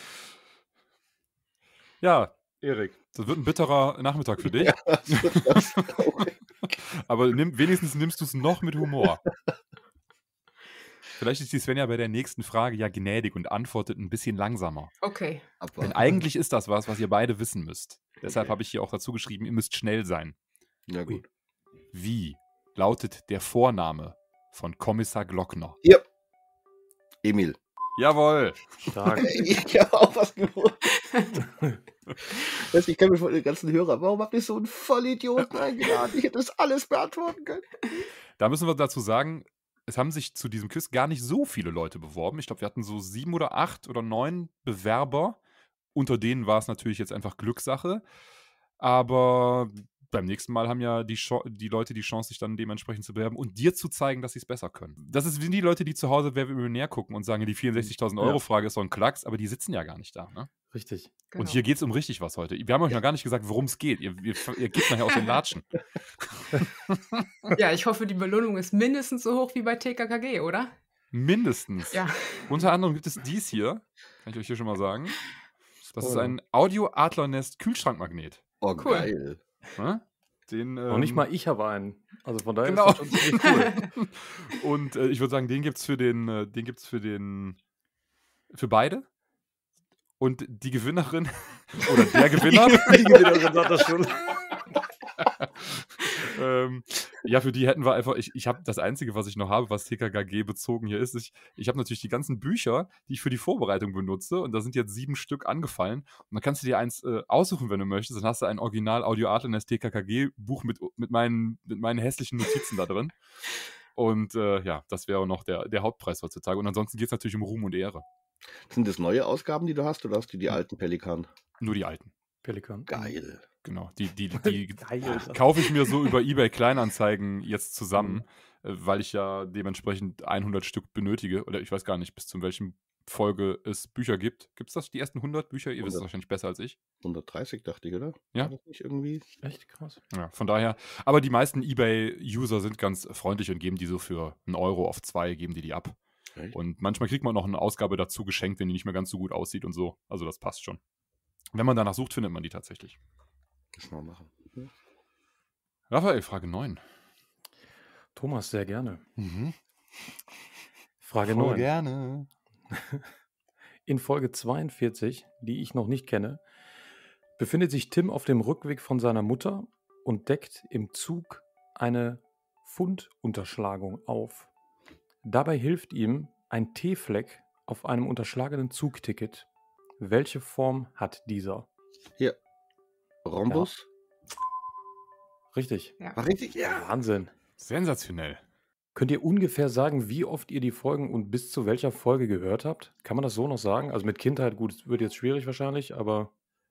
Ja, Erik, das wird ein bitterer Nachmittag für dich, Ja, das wird das, glaub ich. aber nimm, wenigstens nimmst du es noch mit Humor. Vielleicht ist die Svenja bei der nächsten Frage ja gnädig und antwortet ein bisschen langsamer. Okay. Denn Abwarten. eigentlich ist das was, was ihr beide wissen müsst. Deshalb Okay. habe ich hier auch dazu geschrieben, ihr müsst schnell sein. Na gut. Wie lautet der Vorname von Kommissar Glockner? Ja. Emil. Jawohl! Stark. Ich habe auch was gewusst. Weißt du, ich kann mir von den ganzen Hörern, warum habt ihr so einen Vollidioten eingeladen? Ich hätte das alles beantworten können. Da müssen wir dazu sagen, es haben sich zu diesem Quiz gar nicht so viele Leute beworben. Ich glaube, wir hatten so sieben oder acht oder neun Bewerber. Unter denen war es natürlich jetzt einfach Glückssache. Aber beim nächsten Mal haben ja die, Cho- die Leute die Chance, sich dann dementsprechend zu bewerben und dir zu zeigen, dass sie es besser können. Das ist wie die Leute, die zu Hause Wer wird Millionär gucken und sagen, die vierundsechzigtausend Euro Frage ist so ein Klacks, aber die sitzen ja gar nicht da. Ne? Richtig. Genau. Und hier geht es um richtig was heute. Wir haben euch noch gar nicht gesagt, worum es geht. Ihr, ihr, ihr gebt nachher aus den Latschen. Ja, ich hoffe, die Belohnung ist mindestens so hoch wie bei T K K G, oder? Mindestens. Ja. Unter anderem gibt es dies hier, kann ich euch hier schon mal sagen. Das ist Oh. ein Audio-Adler-Nest Kühlschrankmagnet. Oh, Cool. geil. Ne? Den, ähm, Noch nicht mal ich habe einen. Also von daher Genau. ist das schon ziemlich cool. Und äh, ich würde sagen, den gibt es für den, äh, den gibt's für den, für beide. Und die Gewinnerin, oder der Gewinner, Die Gewinnerin sagt das schon. ähm, ja, für die hätten wir einfach, ich, ich habe das Einzige, was ich noch habe, was T K K G bezogen hier ist, ich, ich habe natürlich die ganzen Bücher, die ich für die Vorbereitung benutze und da sind jetzt sieben Stück angefallen und dann kannst du dir eins äh, aussuchen, wenn du möchtest, dann hast du ein Original Audio Adler-Nest T K K G Buch mit, mit, meinen, mit meinen hässlichen Notizen da drin und äh, ja, das wäre noch der, der Hauptpreis heutzutage und ansonsten geht es natürlich um Ruhm und Ehre. Sind das neue Ausgaben, die du hast, oder hast du die alten Pelikan? Nur die alten. Pelikan. Geil. Genau, die, die, die Geil. kaufe ich mir so über eBay Kleinanzeigen jetzt zusammen, äh, weil ich ja dementsprechend hundert Stück benötige. Oder ich weiß gar nicht, bis zu welchem Folge es Bücher gibt. Gibt es das, die ersten hundert Bücher? Ihr wisst es hundert. wahrscheinlich besser als ich. hundertdreißig dachte ich, oder? Ja. War das nicht irgendwie? Echt krass. Ja, von daher. Aber die meisten eBay-User sind ganz freundlich und geben die so für einen Euro auf zwei, geben die die ab. Echt? Und manchmal kriegt man noch eine Ausgabe dazu geschenkt, wenn die nicht mehr ganz so gut aussieht und so. Also das passt schon. Wenn man danach sucht, findet man die tatsächlich. Das mal machen. Ja. Raphael, Frage neun. Thomas, sehr gerne. Mhm. Frage Voll neun. gerne. In Folge zweiundvierzig, die ich noch nicht kenne, befindet sich Tim auf dem Rückweg von seiner Mutter und deckt im Zug eine Fundunterschlagung auf. Dabei hilft ihm ein T-Fleck auf einem unterschlagenen Zugticket. Welche Form hat dieser? Hier. Rhombus? Richtig. Ja. War richtig? Ja. Wahnsinn. Sensationell. Könnt ihr ungefähr sagen, wie oft ihr die Folgen und bis zu welcher Folge gehört habt? Kann man das so noch sagen? Also mit Kindheit, gut, es wird jetzt schwierig wahrscheinlich, aber...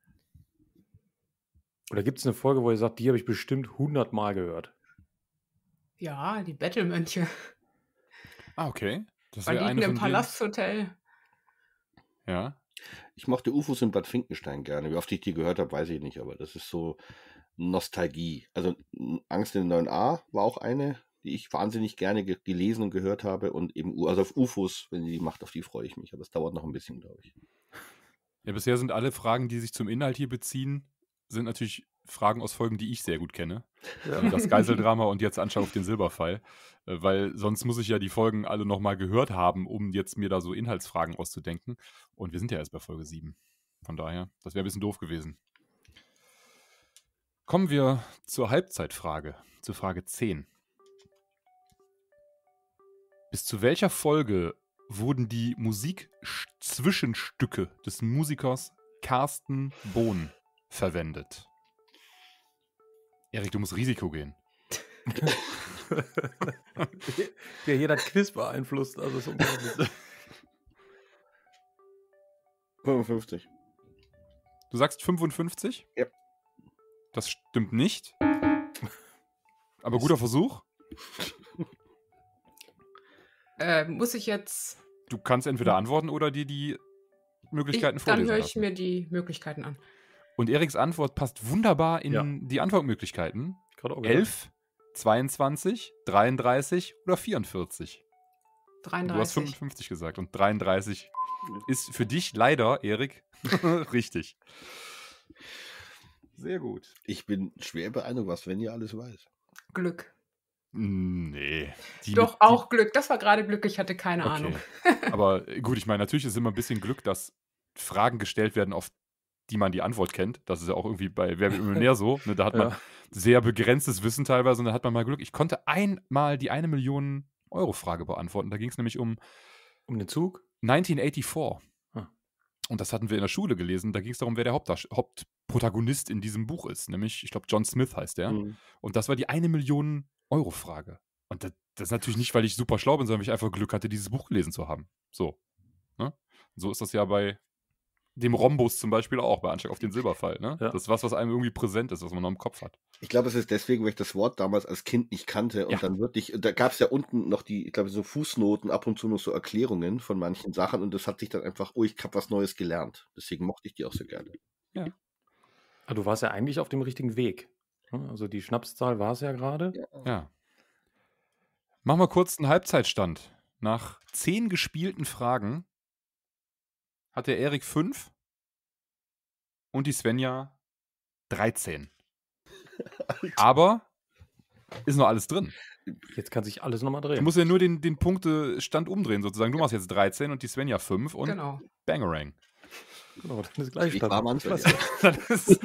Oder gibt es eine Folge, wo ihr sagt, die habe ich bestimmt hundert Mal gehört? Ja, die Bettelmönche. Ah, okay. Das wäre Banditen eine im von denen. Palasthotel. Ja. Ich mochte U F Os in Bad Finkenstein gerne. Wie oft ich die gehört habe, weiß ich nicht, aber das ist so Nostalgie. Also n- Angst in neun a war auch eine, die ich wahnsinnig gerne ge gelesen und gehört habe. Und eben, U- also auf U F Os, wenn die die macht, auf die freue ich mich. Aber es dauert noch ein bisschen, glaube ich. Ja, bisher sind alle Fragen, die sich zum Inhalt hier beziehen, sind natürlich Fragen aus Folgen, die ich sehr gut kenne. Äh, Das Geiseldrama und jetzt Anschlag auf den Silberpfeil. Äh, Weil sonst muss ich ja die Folgen alle nochmal gehört haben, um jetzt mir da so Inhaltsfragen auszudenken. Und wir sind ja erst bei Folge sieben. Von daher, das wäre ein bisschen doof gewesen. Kommen wir zur Halbzeitfrage, zur Frage zehn. Bis zu welcher Folge wurden die Musik-Zwischenstücke des Musikers Carsten Bohn verwendet? Erik, du musst Risiko gehen. Der jeder Quiz beeinflusst, also ist unglaublich. fünfundfünfzig. Du sagst fünfundfünfzig? Ja. Das stimmt nicht. Aber guter Versuch. Äh, muss ich jetzt... Du kannst entweder antworten oder dir die Möglichkeiten Ich, dann vorlesen höre ich lassen. mir die Möglichkeiten an. Und Eriks Antwort passt wunderbar in Ja. die Antwortmöglichkeiten. Gerade auch gedacht. elf, zweiundzwanzig, dreiunddreißig oder vierundvierzig. Du hast dreiunddreißig. fünfundfünfzig gesagt und dreiunddreißig ist für dich leider, Erik, richtig. Sehr gut. Ich bin schwer beeindruckt, was Svenja alles weiß. Glück. Nee. Die Doch, mit- auch Glück. Das war gerade Glück, ich hatte keine Okay. Ahnung. Aber äh, gut, ich meine, natürlich ist immer ein bisschen Glück, dass Fragen gestellt werden, auf die man die Antwort kennt. Das ist ja auch irgendwie bei Wer wird Millionär so. Ne? Da hat man Ja. sehr begrenztes Wissen teilweise und da hat man mal Glück. Ich konnte einmal die eine Million Euro Frage beantworten. Da ging es nämlich um Um den Zug? neunzehnhundertvierundachtzig. Ah. Und das hatten wir in der Schule gelesen. Da ging es darum, wer der Hauptdarst- Hauptprotagonist in diesem Buch ist. Nämlich, ich glaube, John Smith heißt der. Mhm. Und das war die eine Million Euro Frage. Und das, das ist natürlich nicht, weil ich super schlau bin, sondern weil ich einfach Glück hatte, dieses Buch gelesen zu haben. So. Ne? So ist das ja bei dem Rhombus zum Beispiel auch, bei Anschlag auf den Silberpfeil. Ne? Ja. Das ist was, was einem irgendwie präsent ist, was man noch im Kopf hat. Ich glaube, es ist deswegen, weil ich das Wort damals als Kind nicht kannte und Ja. dann wirklich, da gab es ja unten noch die, ich glaube, so Fußnoten, ab und zu noch so Erklärungen von manchen Sachen und das hat sich dann einfach, oh, ich habe was Neues gelernt. Deswegen mochte ich die auch so gerne. Ah, du warst ja eigentlich auf dem richtigen Weg. Ne? Also die Schnapszahl war es ja gerade. Ja. Machen wir kurz einen Halbzeitstand. Nach zehn gespielten Fragen hat der Erik fünf und die Svenja dreizehn. Aber ist noch alles drin. Jetzt kann sich alles nochmal Du drehen. musst ja nur den, den Punktestand umdrehen sozusagen. Du machst jetzt dreizehn und die Svenja fünf und Genau. Bangerang. Genau, dann ist gleich Ich war am Anfang. Klasse.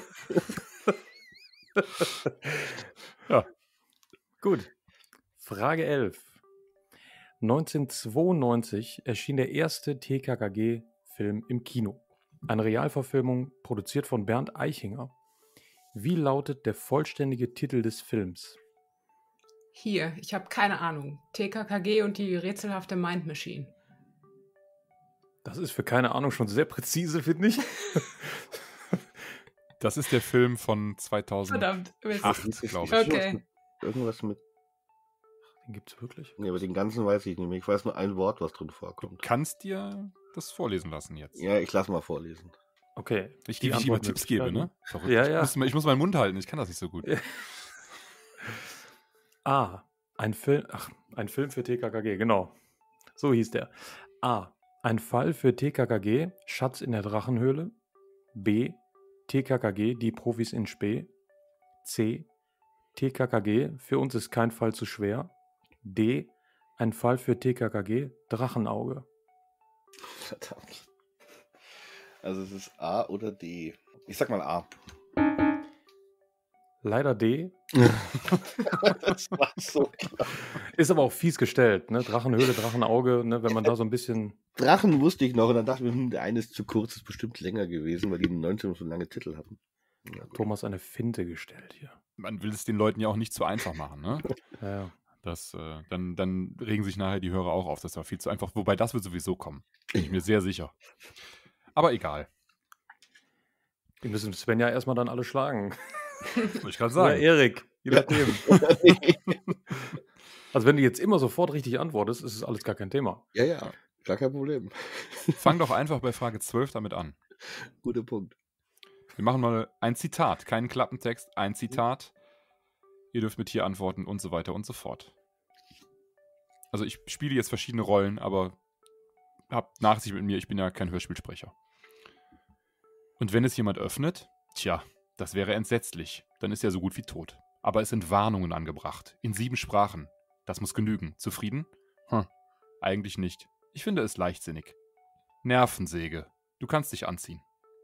Ja. Gut. Frage elf. neunzehnhundertzweiundneunzig erschien der erste T K K G-Film im Kino. Eine Realverfilmung, produziert von Bernd Eichinger. Wie lautet der vollständige Titel des Films? Hier, ich habe keine Ahnung. T K K G und die rätselhafte Mind Machine. Das ist für keine Ahnung schon sehr präzise, finde ich. Das ist der Film von zweitausendacht, Verdammt. Mist. glaube ich. Okay. Irgendwas mit, Den gibt es wirklich? nee, aber den ganzen weiß ich nicht mehr. Ich weiß nur ein Wort, was drin Du vorkommt. kannst dir das vorlesen lassen jetzt. Ja, ich lass mal vorlesen. Okay. Ich, Die ich immer Antwortmöglichkeiten. Tipps gebe, ne? Verrückt. Ja, Ich, ja. muss, ich muss meinen Mund halten, ich kann das nicht so gut. Ja. A. Ein Film, ach, ein Film für T K K G, genau. So hieß der. A. Ein Fall für T K K G, Schatz in der Drachenhöhle. B. T K K G, die Profis in Spee. C. T K K G, für uns ist kein Fall zu schwer. D. Ein Fall für T K K G, Drachenauge. Verdammt. Also es ist A oder D. Ich sag mal A. Leider D. Das war so klar. Ist aber auch fies gestellt, ne? Drachenhöhle, Drachenauge, ne? Wenn man da so ein bisschen. Drachen wusste ich noch und dann dachte ich mir, hm, der eine ist zu kurz, ist bestimmt länger gewesen, weil die in den neunzigern so lange Titel hatten. Ja, gut. Thomas eine Finte gestellt hier. Man will es den Leuten ja auch nicht zu einfach machen, ne? Ja, ja. Das, äh, dann, dann regen sich nachher die Hörer auch auf. Das war viel zu einfach. Wobei, das wird sowieso kommen. Bin ich mir sehr sicher. Aber egal. Wir müssen Svenja erstmal dann alle schlagen. Wollte ich gerade Oder sagen. Erik, je nachdem. Also wenn du jetzt immer sofort richtig antwortest, ist es alles gar kein Thema. Ja, ja, gar kein Problem. Fang doch einfach bei Frage zwölf damit an. Guter Punkt. Wir machen mal ein Zitat. Keinen Klappentext, ein Zitat. Ihr dürft mit hier antworten und so weiter und so fort. Also ich spiele jetzt verschiedene Rollen, aber habt Nachsicht mit mir, ich bin ja kein Hörspielsprecher. Und wenn es jemand öffnet, tja, das wäre entsetzlich. Dann ist er so gut wie tot. Aber es sind Warnungen angebracht. In sieben Sprachen. Das muss genügen. Zufrieden? Hm, eigentlich nicht. Ich finde es leichtsinnig. Nervensäge. Du kannst dich anziehen.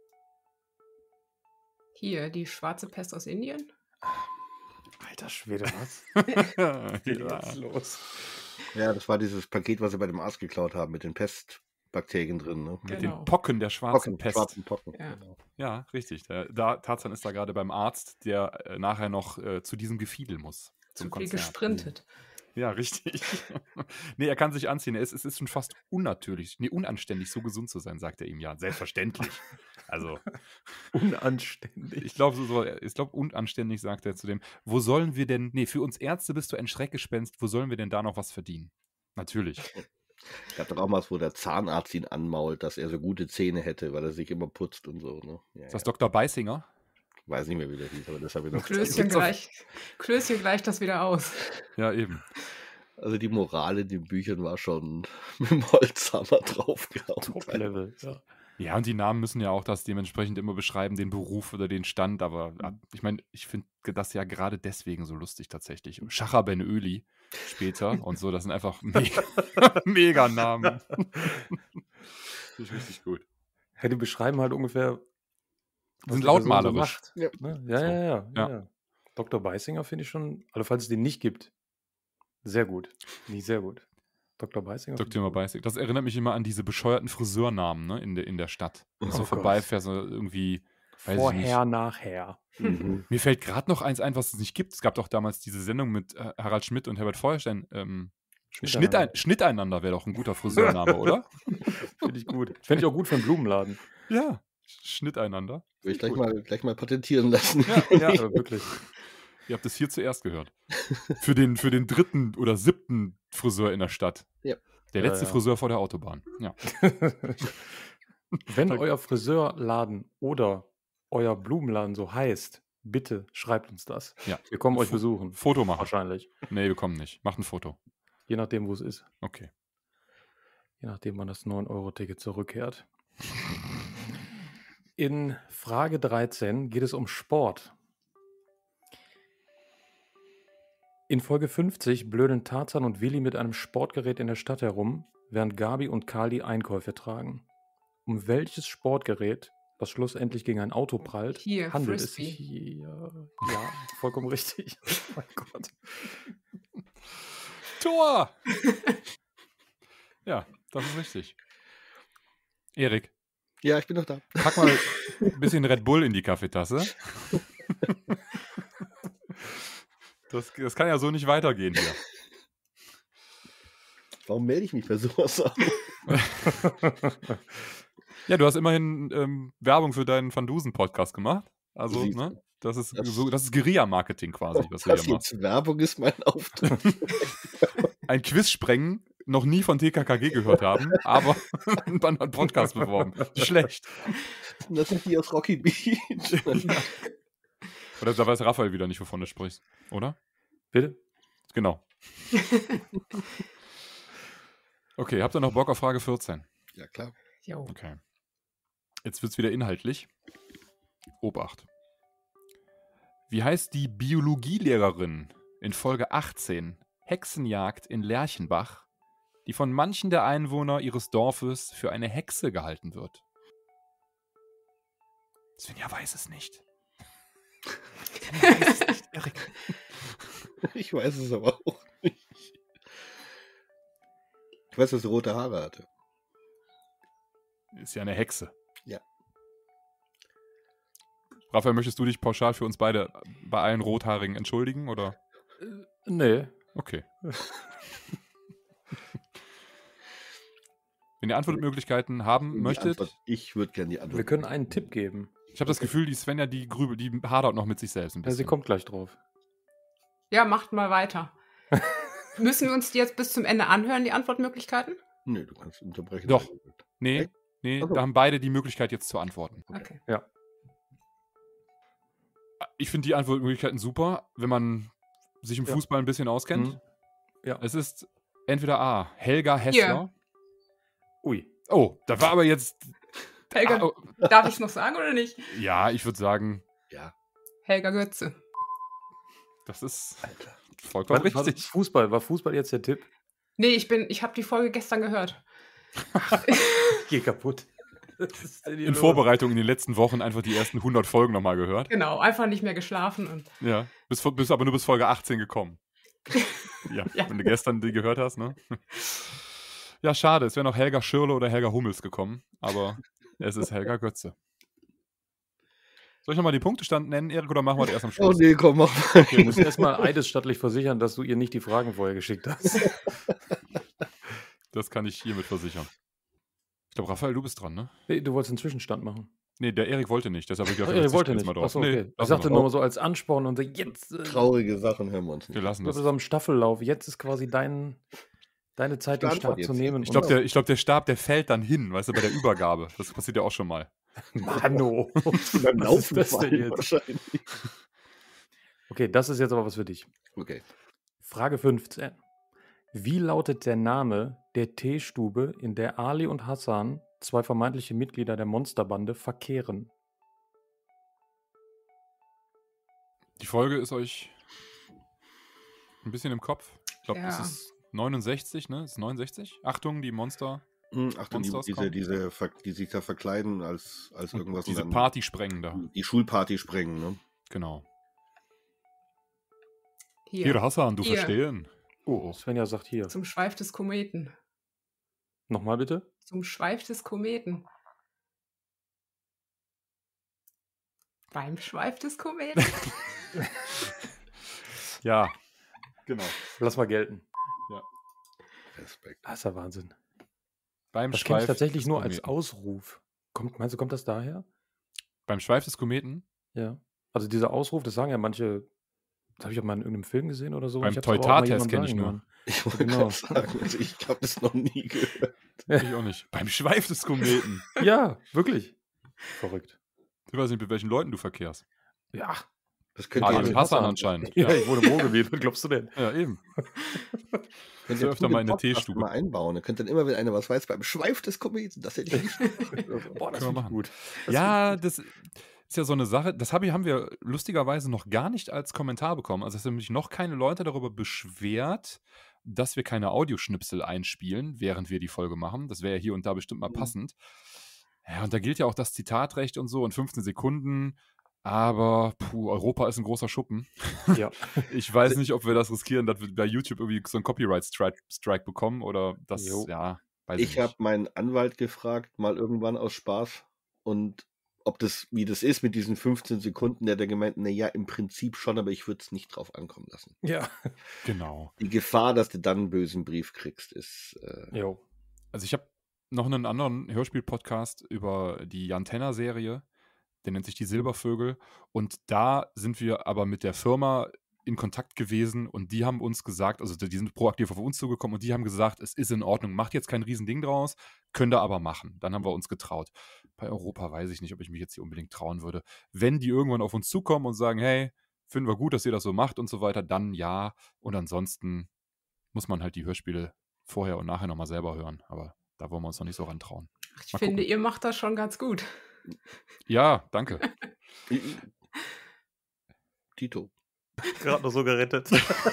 Hier, die schwarze Pest aus Indien. Alter Schwede, was? ja. los? Ja, das war dieses Paket, was sie bei dem Arzt geklaut haben, mit den Pestbakterien drin. Ne? Mit Genau. den Pocken der schwarzen Pocken, Pest. schwarzen Pocken. Ja. Genau. Ja, richtig. Da, da, Tarzan ist da gerade beim Arzt, der äh, nachher noch äh, zu diesem Gefiedel muss. Zu Zum viel Konzert. gesprintet. Ja, richtig. nee, er kann sich anziehen. Es, es ist schon fast unnatürlich, nee, unanständig, so gesund zu sein, sagt er ihm ja. Selbstverständlich. Also, Unanständig. ich glaube, so, so, ich glaube, unanständig sagt er zu dem, wo sollen wir denn, nee, für uns Ärzte bist du ein Schreckgespenst, wo sollen wir denn da noch was verdienen? Natürlich. Ich gab doch auch mal, wo der Zahnarzt ihn anmault, dass er so gute Zähne hätte, weil er sich immer putzt und so. Ne? Ja, Ist das ja. Doktor Beisinger? Weiß nicht mehr, wie der hieß, aber das habe ich noch Klößchen gibt's doch- gleich, Klößchen gleich das wieder aus. Ja, eben. Also die Moral in den Büchern war schon mit dem Holzhammer draufgehauen. Top-Level, ja. Ja, und die Namen müssen ja auch das dementsprechend immer beschreiben, den Beruf oder den Stand, aber ab- ich meine, ich finde das ja gerade deswegen so lustig tatsächlich. Schacher Ben Öli später und so, das sind einfach mega, mega Namen. Finde ich richtig gut. Ja, die beschreiben halt ungefähr. Die sind die Person so lautmalerisch. macht, Ja. ne? Ja, So. ja, ja, ja, Ja. ja. Doktor Beisinger finde ich schon, also falls es den nicht gibt, sehr gut. Nicht sehr gut. Doktor Beißing? Doktor Beißing. Das erinnert mich immer an diese bescheuerten Friseurnamen, ne, in, de, in der Stadt. Wenn Oh so Gott. vorbeifährst, so irgendwie, weiß ich Vorher, nicht. nachher. Mhm. Mir fällt gerade noch eins ein, was es nicht gibt. Es gab doch damals diese Sendung mit äh, Harald Schmidt und Herbert Feuerstein. Ähm, Schnittein, Schnitteinander wäre doch ein guter Friseurname, oder? Finde ich gut. Finde ich auch gut für einen Blumenladen. Ja, Schnitteinander. Will ich gleich mal, gleich mal patentieren lassen. Ja, Ja, aber wirklich. Ihr habt es hier zuerst gehört. Für den, für den dritten oder siebten Friseur in der Stadt. Ja. Der Ja, letzte ja. Friseur vor der Autobahn. Ja. Wenn euer Friseurladen oder euer Blumenladen so heißt, bitte schreibt uns das. Ja. Wir kommen euch Fo- besuchen. Foto machen. Wahrscheinlich. Nee, wir kommen nicht. Macht ein Foto. Je nachdem, wo es ist. Okay. Je nachdem, wann das neun Euro Ticket zurückkehrt. In Frage dreizehn geht es um Sport. In Folge fünfzig blödeln Tarzan und Willi mit einem Sportgerät in der Stadt herum, während Gabi und Kali Einkäufe tragen. Um welches Sportgerät, das schlussendlich gegen ein Auto prallt, Hier, handelt Frisbee. es sich hier? Ja, vollkommen richtig. Oh mein Gott. Tor! Ja, das ist richtig. Erik, Ja, ich bin noch da. pack mal ein bisschen Red Bull in die Kaffeetasse. Das, das kann ja so nicht weitergehen hier. Warum melde ich mich bei sowas an? Ja, du hast immerhin ähm, Werbung für deinen Van Dusen-Podcast gemacht. Also, Siehst du. ne? Das ist, Das- so, das ist Guerilla-Marketing quasi, was du Das hier machst. jetzt Werbung ist mein Auftritt. Ein Quiz sprengen, noch nie von T K K G gehört haben, aber einen anderen Podcast beworben. Schlecht. Das sind die aus Rocky Beach. Oder da weiß Raphael wieder nicht, wovon du sprichst, oder? Bitte? Genau. Okay, habt ihr noch Bock auf Frage vierzehn? Ja, klar. Jo. Okay. Jetzt wird's wieder inhaltlich. Obacht. Wie heißt die Biologielehrerin in Folge achtzehn Hexenjagd in Lerchenbach, die von manchen der Einwohner ihres Dorfes für eine Hexe gehalten wird? Svenja weiß es nicht. Svenja weiß es nicht, Erik. Ich weiß es aber auch nicht. Ich weiß, dass sie rote Haare hatte. Ist ja eine Hexe. Ja. Raphael, möchtest du dich pauschal für uns beide bei allen Rothaarigen entschuldigen, oder? Nee. Okay. Wenn ihr Antwortmöglichkeiten haben Die möchtet, Antwort, ich würde gerne die Antwort. Wir können einen Tipp geben. ich habe das Gefühl, die Svenja, die grübel, die hadert noch mit sich selbst ein Ja, bisschen. sie kommt gleich drauf. Ja, macht mal weiter. Müssen wir uns die jetzt bis zum Ende anhören, die Antwortmöglichkeiten? Nö, du kannst unterbrechen. Doch. Nee, Echt? nee, Ach so. da haben beide die Möglichkeit jetzt zu antworten. Okay. Ich finde die Antwortmöglichkeiten super, wenn man sich im Ja. Fußball ein bisschen auskennt. Mhm. Ja. Es ist entweder A, Helga Hessler. Ui. Oh, da war aber jetzt. Helga, Ah, oh, darf ich es noch sagen oder nicht? ja, ich würde sagen, Ja. Helga Götze. das ist Alter. vollkommen War, war richtig. Fußball, war Fußball jetzt der Tipp? Nee, ich bin, ich habe die Folge gestern gehört. Ich geh kaputt. Was ist denn hier In los? Vorbereitung in den letzten Wochen einfach die ersten hundert Folgen nochmal gehört. Genau, einfach nicht mehr geschlafen und Ja, bis, bis aber nur bis Folge achtzehn gekommen. Ja, Ja. wenn du gestern die gehört hast, ne? Ja, schade, es wäre noch Helga Schirle oder Helga Hummels gekommen, aber es ist Helga Götze. Soll ich nochmal den Punktestand nennen, Erik, oder machen wir das erst am Oh Schluss? nee, komm, mach mal. Wir müssen erstmal eidesstattlich versichern, dass du ihr nicht die Fragen vorher geschickt hast. Das kann ich hiermit versichern. Ich glaube, Raphael, du bist dran, ne? Nee, du wolltest einen Zwischenstand machen. Nee, der Erik wollte nicht, deshalb habe ich Ach, gesagt, ihr wollte nicht. Mal drauf. Achso, Nee, okay. lassen Ich sagte wir. nur mal so als Ansporn und so, jetzt. Äh, Traurige Sachen hören wir uns Wir nicht. lassen das das. ist am Staffellauf. Jetzt ist quasi dein, deine Zeit, den Antwort Stab zu jetzt. nehmen. Ich glaube, der, ich glaub, der Stab, der fällt dann hin, weißt du, bei der Übergabe. Das passiert ja auch schon mal. Mano. Beim Was Laufen ist das denn fallen jetzt? wahrscheinlich. Okay, das ist jetzt aber was für dich. Okay. Frage fünfzehn. Wie lautet der Name der Teestube, in der Ali und Hassan, zwei vermeintliche Mitglieder der Monsterbande, verkehren? Die Folge ist euch ein bisschen im Kopf. Ich glaube, Ja. es ist neunundsechzig, ne? Es ist neunundsechzig. Achtung, die Monster. Hm, Achtung, die, Monsters diese, kommen. diese, Ver- die sich da verkleiden als, als irgendwas. und Diese dann Party sprengen da. Die Schulparty sprengen, ne? Genau. hier. Hier, Hassan, du Hier. verstehen. Oh, oh. Svenja sagt hier. Zum Schweif des Kometen. Nochmal bitte? Zum Schweif des Kometen. Beim Schweif des Kometen. Ja, genau. Lass mal gelten. Respekt. Das ist ja Wahnsinn. Beim Das kenne ich Schweif tatsächlich des nur als Kometen. Ausruf. Kommt, meinst du, kommt das daher? Beim Schweif des Kometen? Ja. Also dieser Ausruf, das sagen ja manche, das habe ich auch mal in irgendeinem Film gesehen oder so. Beim Ich hab's aber auch mal Teutatest jemandem kenn ich sagen nur. hören. Ich wollte Genau. gerade sagen, also ich habe das noch nie gehört. Ich auch nicht. Beim Schweif des Kometen. Ja, wirklich. Verrückt. Ich weiß nicht, mit welchen Leuten du verkehrst. Ja. Das könnt Ah, ihr den im Hassan anscheinend. Ja, ich wurde im Ruhrgebiet. Was glaubst du denn? Ja, eben. Könnt Ja, ihr öfter gut mal im in eine Podcast Teestube. mal einbauen. Ihr könnt dann immer, wenn einer was weiß, beim Schweif des Kometen, das hätte ich nicht. Boah, das Können wir finde ich machen. gut. Das Ja, das ist ja so eine Sache, das hab ich, haben wir lustigerweise noch gar nicht als Kommentar bekommen. Also es haben sich noch keine Leute darüber beschwert, dass wir keine Audioschnipsel einspielen, während wir die Folge machen. Das wäre ja hier und da bestimmt mal Mhm. passend. Ja, und da gilt ja auch das Zitatrecht und so in fünfzehn Sekunden. Aber puh, Europa ist ein großer Schuppen. Ja. Ich weiß nicht, ob wir das riskieren, dass wir bei YouTube irgendwie so einen Copyright-Strike Strike bekommen oder das, Jo. ja, weiß ich, Ich habe nicht. meinen Anwalt gefragt, mal irgendwann aus Spaß, und ob das, wie das ist mit diesen fünfzehn Sekunden, der hat gemeint, naja, im Prinzip schon, aber ich würde es nicht drauf ankommen lassen. Ja. Genau. Die Gefahr, dass du dann einen bösen Brief kriegst, ist. Äh, Jo. Also ich habe noch einen anderen Hörspiel-Podcast über die Jan Tenner-Serie, der nennt sich Die Silbervögel, und da sind wir aber mit der Firma in Kontakt gewesen und die haben uns gesagt, also die sind proaktiv auf uns zugekommen und die haben gesagt, es ist in Ordnung, macht jetzt kein Riesending draus, könnt ihr aber machen. Dann haben wir uns getraut. Bei Europa weiß ich nicht, ob ich mich jetzt hier unbedingt trauen würde. Wenn die irgendwann auf uns zukommen und sagen, hey, finden wir gut, dass ihr das so macht und so weiter, dann ja. Und ansonsten muss man halt die Hörspiele vorher und nachher nochmal selber hören. Aber da wollen wir uns noch nicht so rantrauen. Ich Mal finde, gucken. ihr macht das schon ganz gut. Ja, danke. Tito. Gerade noch so gerettet.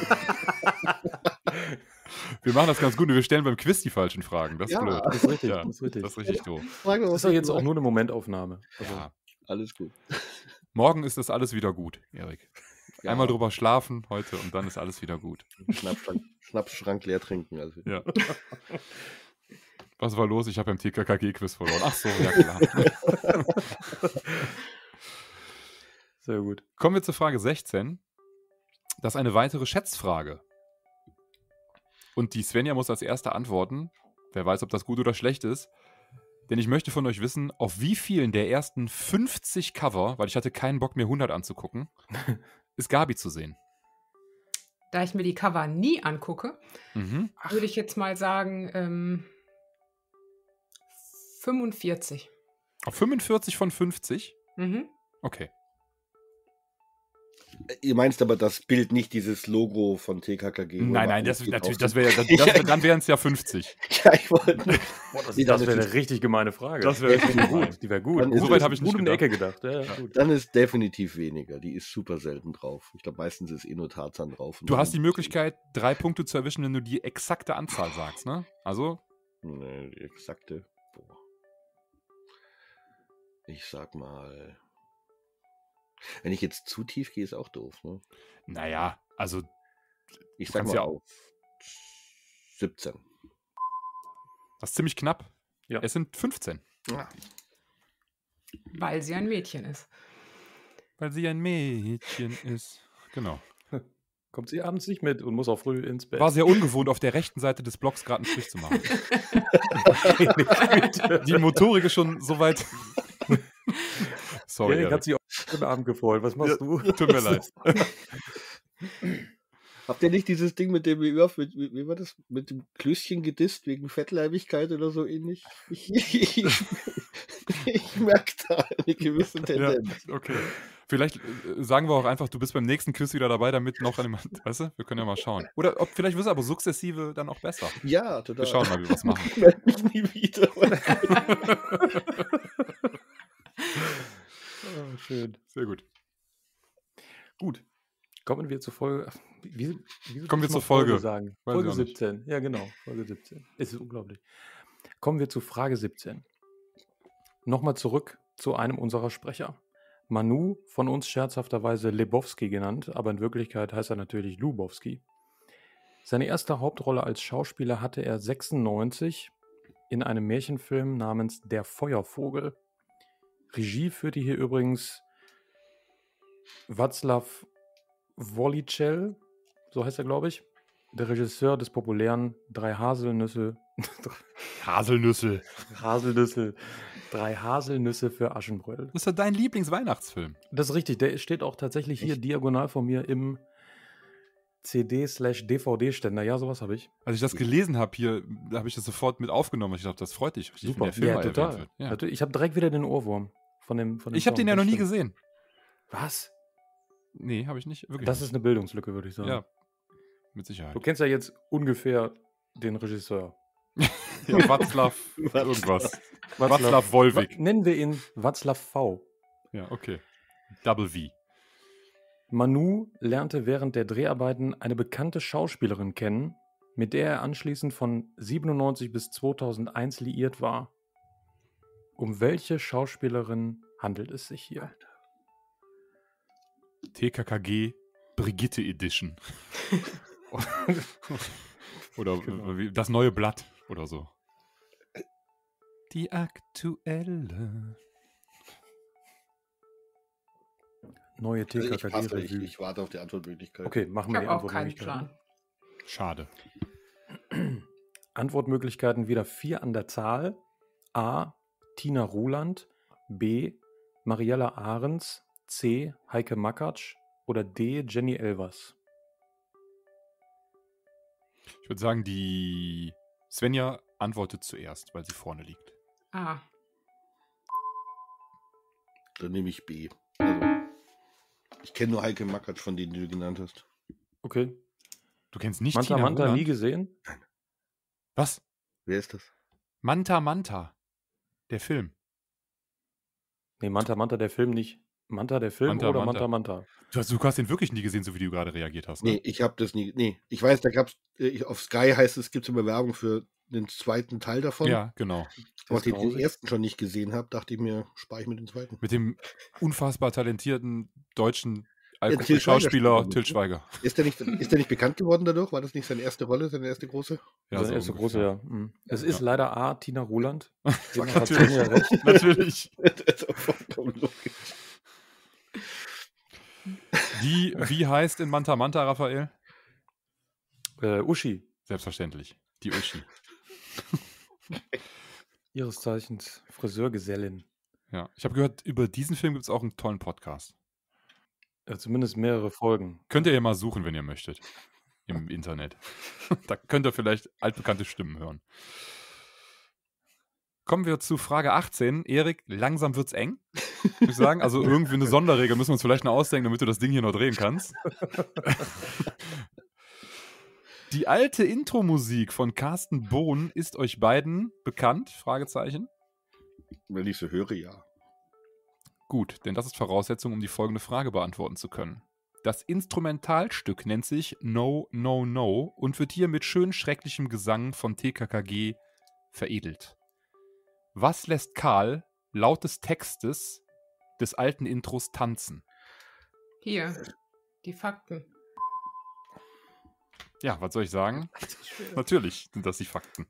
Wir machen das ganz gut und wir stellen beim Quiz die falschen Fragen. Das ist Ja, blöd. Das ist richtig. Ja, Das ist richtig. das ist richtig doof. Frag doch, Das was ist doch ich jetzt auch gesagt nur eine Momentaufnahme. Also, Ja. habe. Alles gut. Morgen ist das alles wieder gut, Erik. Ja. Einmal drüber schlafen heute und dann ist alles wieder gut. Schnapsschrank, Schnapsschrank leer trinken. Also. Ja. Was war los? Ich habe beim T K K G-Quiz verloren. Ach so, ja klar. Sehr gut. Kommen wir zur Frage sechzehn. Das ist eine weitere Schätzfrage. Und die Svenja muss als Erste antworten. Wer weiß, ob das gut oder schlecht ist. Denn ich möchte von euch wissen, auf wie vielen der ersten fünfzig Cover, weil ich hatte keinen Bock, mir hundert anzugucken, ist Gabi zu sehen. Da ich mir die Cover nie angucke, Mhm. würde ich jetzt mal sagen, ähm, fünfundvierzig. Auf fünfundvierzig von fünfzig? Mhm. Okay. Ihr meinst aber das Bild, nicht dieses Logo von T K K G? wo Nein, immer nein, das, alles natürlich, drauf das wäre, das, ist. das wär, dann wären es ja fünfzig. Ja, ich wollte nicht. Boah, das Nee, das dann wäre ist eine richtig gemeine Frage. Das wäre richtig Die gemein. gut. Die wäre gut. Dann ist So es- weit habe ich nicht gut in um die die Ecke gedacht. Ja, ja, gut. Dann ist definitiv weniger. Die ist super selten drauf. Ich glaube, meistens ist eh nur Tarzan drauf. Du hast die Möglichkeit, drei Punkte zu erwischen, wenn du die exakte Anzahl sagst, ne? Also, Nee, die exakte. Boah. Ich sag mal. Wenn ich jetzt zu tief gehe, ist auch doof. Ne? naja, also Ich Du sag kannst mal ja auf siebzehn. das ist ziemlich knapp. Ja. Es sind fünfzehn. Weil sie ein Mädchen ist. Weil sie ein Mädchen ist. Genau. Kommt sie abends nicht mit und muss auch früh ins Bett. War sehr ungewohnt, auf der rechten Seite des Blocks gerade einen Strich zu machen. Die Motorik ist schon so weit. Sorry, Erik Erik. hat sich auch den Abend gefreut. Was machst du? Tut mir leid. Habt ihr nicht dieses Ding mit dem, wie, wie, wie war das, mit dem Klößchen gedisst wegen Fettleibigkeit oder so ähnlich? Ich, ich, ich, ich merke da eine gewisse Ja, Tendenz. okay. Vielleicht äh, sagen wir auch einfach, du bist beim nächsten Quiz wieder dabei, damit noch jemand, weißt du, wir können ja mal schauen. Oder ob, vielleicht wirst du aber sukzessive dann auch besser. Ja, total. Wir schauen mal, wie wir es machen. Ich melde mich nie wieder. Oh, schön. Sehr gut. Gut. Kommen wir zur Folge. Wie, wie Kommen wir muss zur man Folge. sagen? Weiß Folge ich auch nicht. siebzehn. Ja, genau. Folge siebzehn. Es ist unglaublich. Kommen wir zu Frage siebzehn. Nochmal zurück zu einem unserer Sprecher. Manu, von uns scherzhafterweise Lebowski genannt, aber in Wirklichkeit heißt er natürlich Lubowski. Seine erste Hauptrolle als Schauspieler hatte er sechsundneunzig in einem Märchenfilm namens Der Feuervogel. Regie führte hier übrigens Václav Volíček, so heißt er, glaube ich, der Regisseur des populären Drei Haselnüsse. Haselnüsse. Haselnüsse. Drei Haselnüsse für Aschenbrödel. Das ist ja dein Lieblingsweihnachtsfilm. Das ist richtig, der steht auch tatsächlich hier diagonal vor mir im C D-D V D-Ständer. Ja, sowas habe ich. Als ich das gelesen habe hier, da habe ich das sofort mit aufgenommen. Ich glaube, das freut dich richtig, wenn der Film Ja, mal erwähnt total. wird. Ja. Natürlich. Ich habe direkt wieder den Ohrwurm von dem, von dem Ich habe Song. den ja Das noch nie stimmt. gesehen. Was? Nee, habe ich nicht. Wirklich Das nicht. ist eine Bildungslücke, würde ich sagen. Ja, mit Sicherheit. Du kennst ja jetzt ungefähr den Regisseur. Ja, Václav irgendwas. Václav Volvik. Wa- Nennen wir ihn Václav V. Ja, okay. Double V. Manu lernte während der Dreharbeiten eine bekannte Schauspielerin kennen, mit der er anschließend von siebenundneunzig bis zweitausendeins liiert war. Um welche Schauspielerin handelt es sich hier? T K K G Brigitte Edition. Oder Genau. wie- das neue Blatt oder so. Die aktuelle. Neue Also ich, passe, ich, T K K G-Revue. ich warte auf die Antwortmöglichkeit. Okay, machen Ich wir habe die auch keinen Antwortmöglichkeiten. Plan. Schade. Antwortmöglichkeiten wieder vier an der Zahl. A. Tina Ruland. B. Mariella Ahrens. C. Heike Makatsch. Oder D. Jenny Elvers. Ich würde sagen, die Svenja antwortet zuerst, weil sie vorne liegt. Ah, Dann nehme ich B. Also, ich kenne nur Heike Makatsch von denen, die du genannt hast. Okay. Du kennst nicht Manta Tina Manta Ruland? nie gesehen? Was? Wer ist das? Manta Manta. Der Film. Nee, Manta Manta der Film nicht. Manta der Film Manta oder Manta. Manta Manta? Du hast, du hast den wirklich nie gesehen, so wie du gerade reagiert hast. Ne? Nee, ich habe das nie. Nee, ich weiß, da gab's äh, ich- auf Sky heißt es, gibt es immer Werbung für den zweiten Teil davon. Ja, genau. Aber ist nachdem ich den grausig. ersten schon nicht gesehen habe, dachte ich mir, spare ich mir den zweiten. Mit dem unfassbar talentierten deutschen Alko- Til Schweiger Schauspieler spielt Til mit, ne? Schweiger. Ist der nicht, ist der nicht bekannt geworden dadurch? War das nicht seine erste Rolle, seine erste große? Ja, Seine so erste große, ungefähr. ja. Mhm. Es Ja. ist leider A. Tina Ruland. Demnach hat Natürlich. Svenja recht. Natürlich. Das ist auch vollkommen logisch. Die, wie heißt in Manta Manta, Raphael? Äh, Uschi. Selbstverständlich. Die Uschi. Ihres Zeichens Friseurgesellin. Ja. Ich habe gehört, über diesen Film gibt es auch einen tollen Podcast. Äh, zumindest mehrere Folgen. Könnt ihr ja mal suchen, wenn ihr möchtet. Im Internet. Da könnt ihr vielleicht altbekannte Stimmen hören. Kommen wir zu Frage achtzehn. Erik, langsam wird's eng. Muss ich sagen. Also irgendwie eine Sonderregel müssen wir uns vielleicht noch ausdenken, damit du das Ding hier noch drehen kannst. Die alte Intro-Musik von Carsten Bohn ist euch beiden bekannt? Fragezeichen. Wenn ich so höre, ja. Gut, denn das ist Voraussetzung, um die folgende Frage beantworten zu können. Das Instrumentalstück nennt sich No, No, No und wird hier mit schön schrecklichem Gesang von T K K G veredelt. Was lässt Karl laut des Textes des alten Intros tanzen? hier. Die Fakten. Ja, was soll ich sagen? Natürlich sind das die Fakten.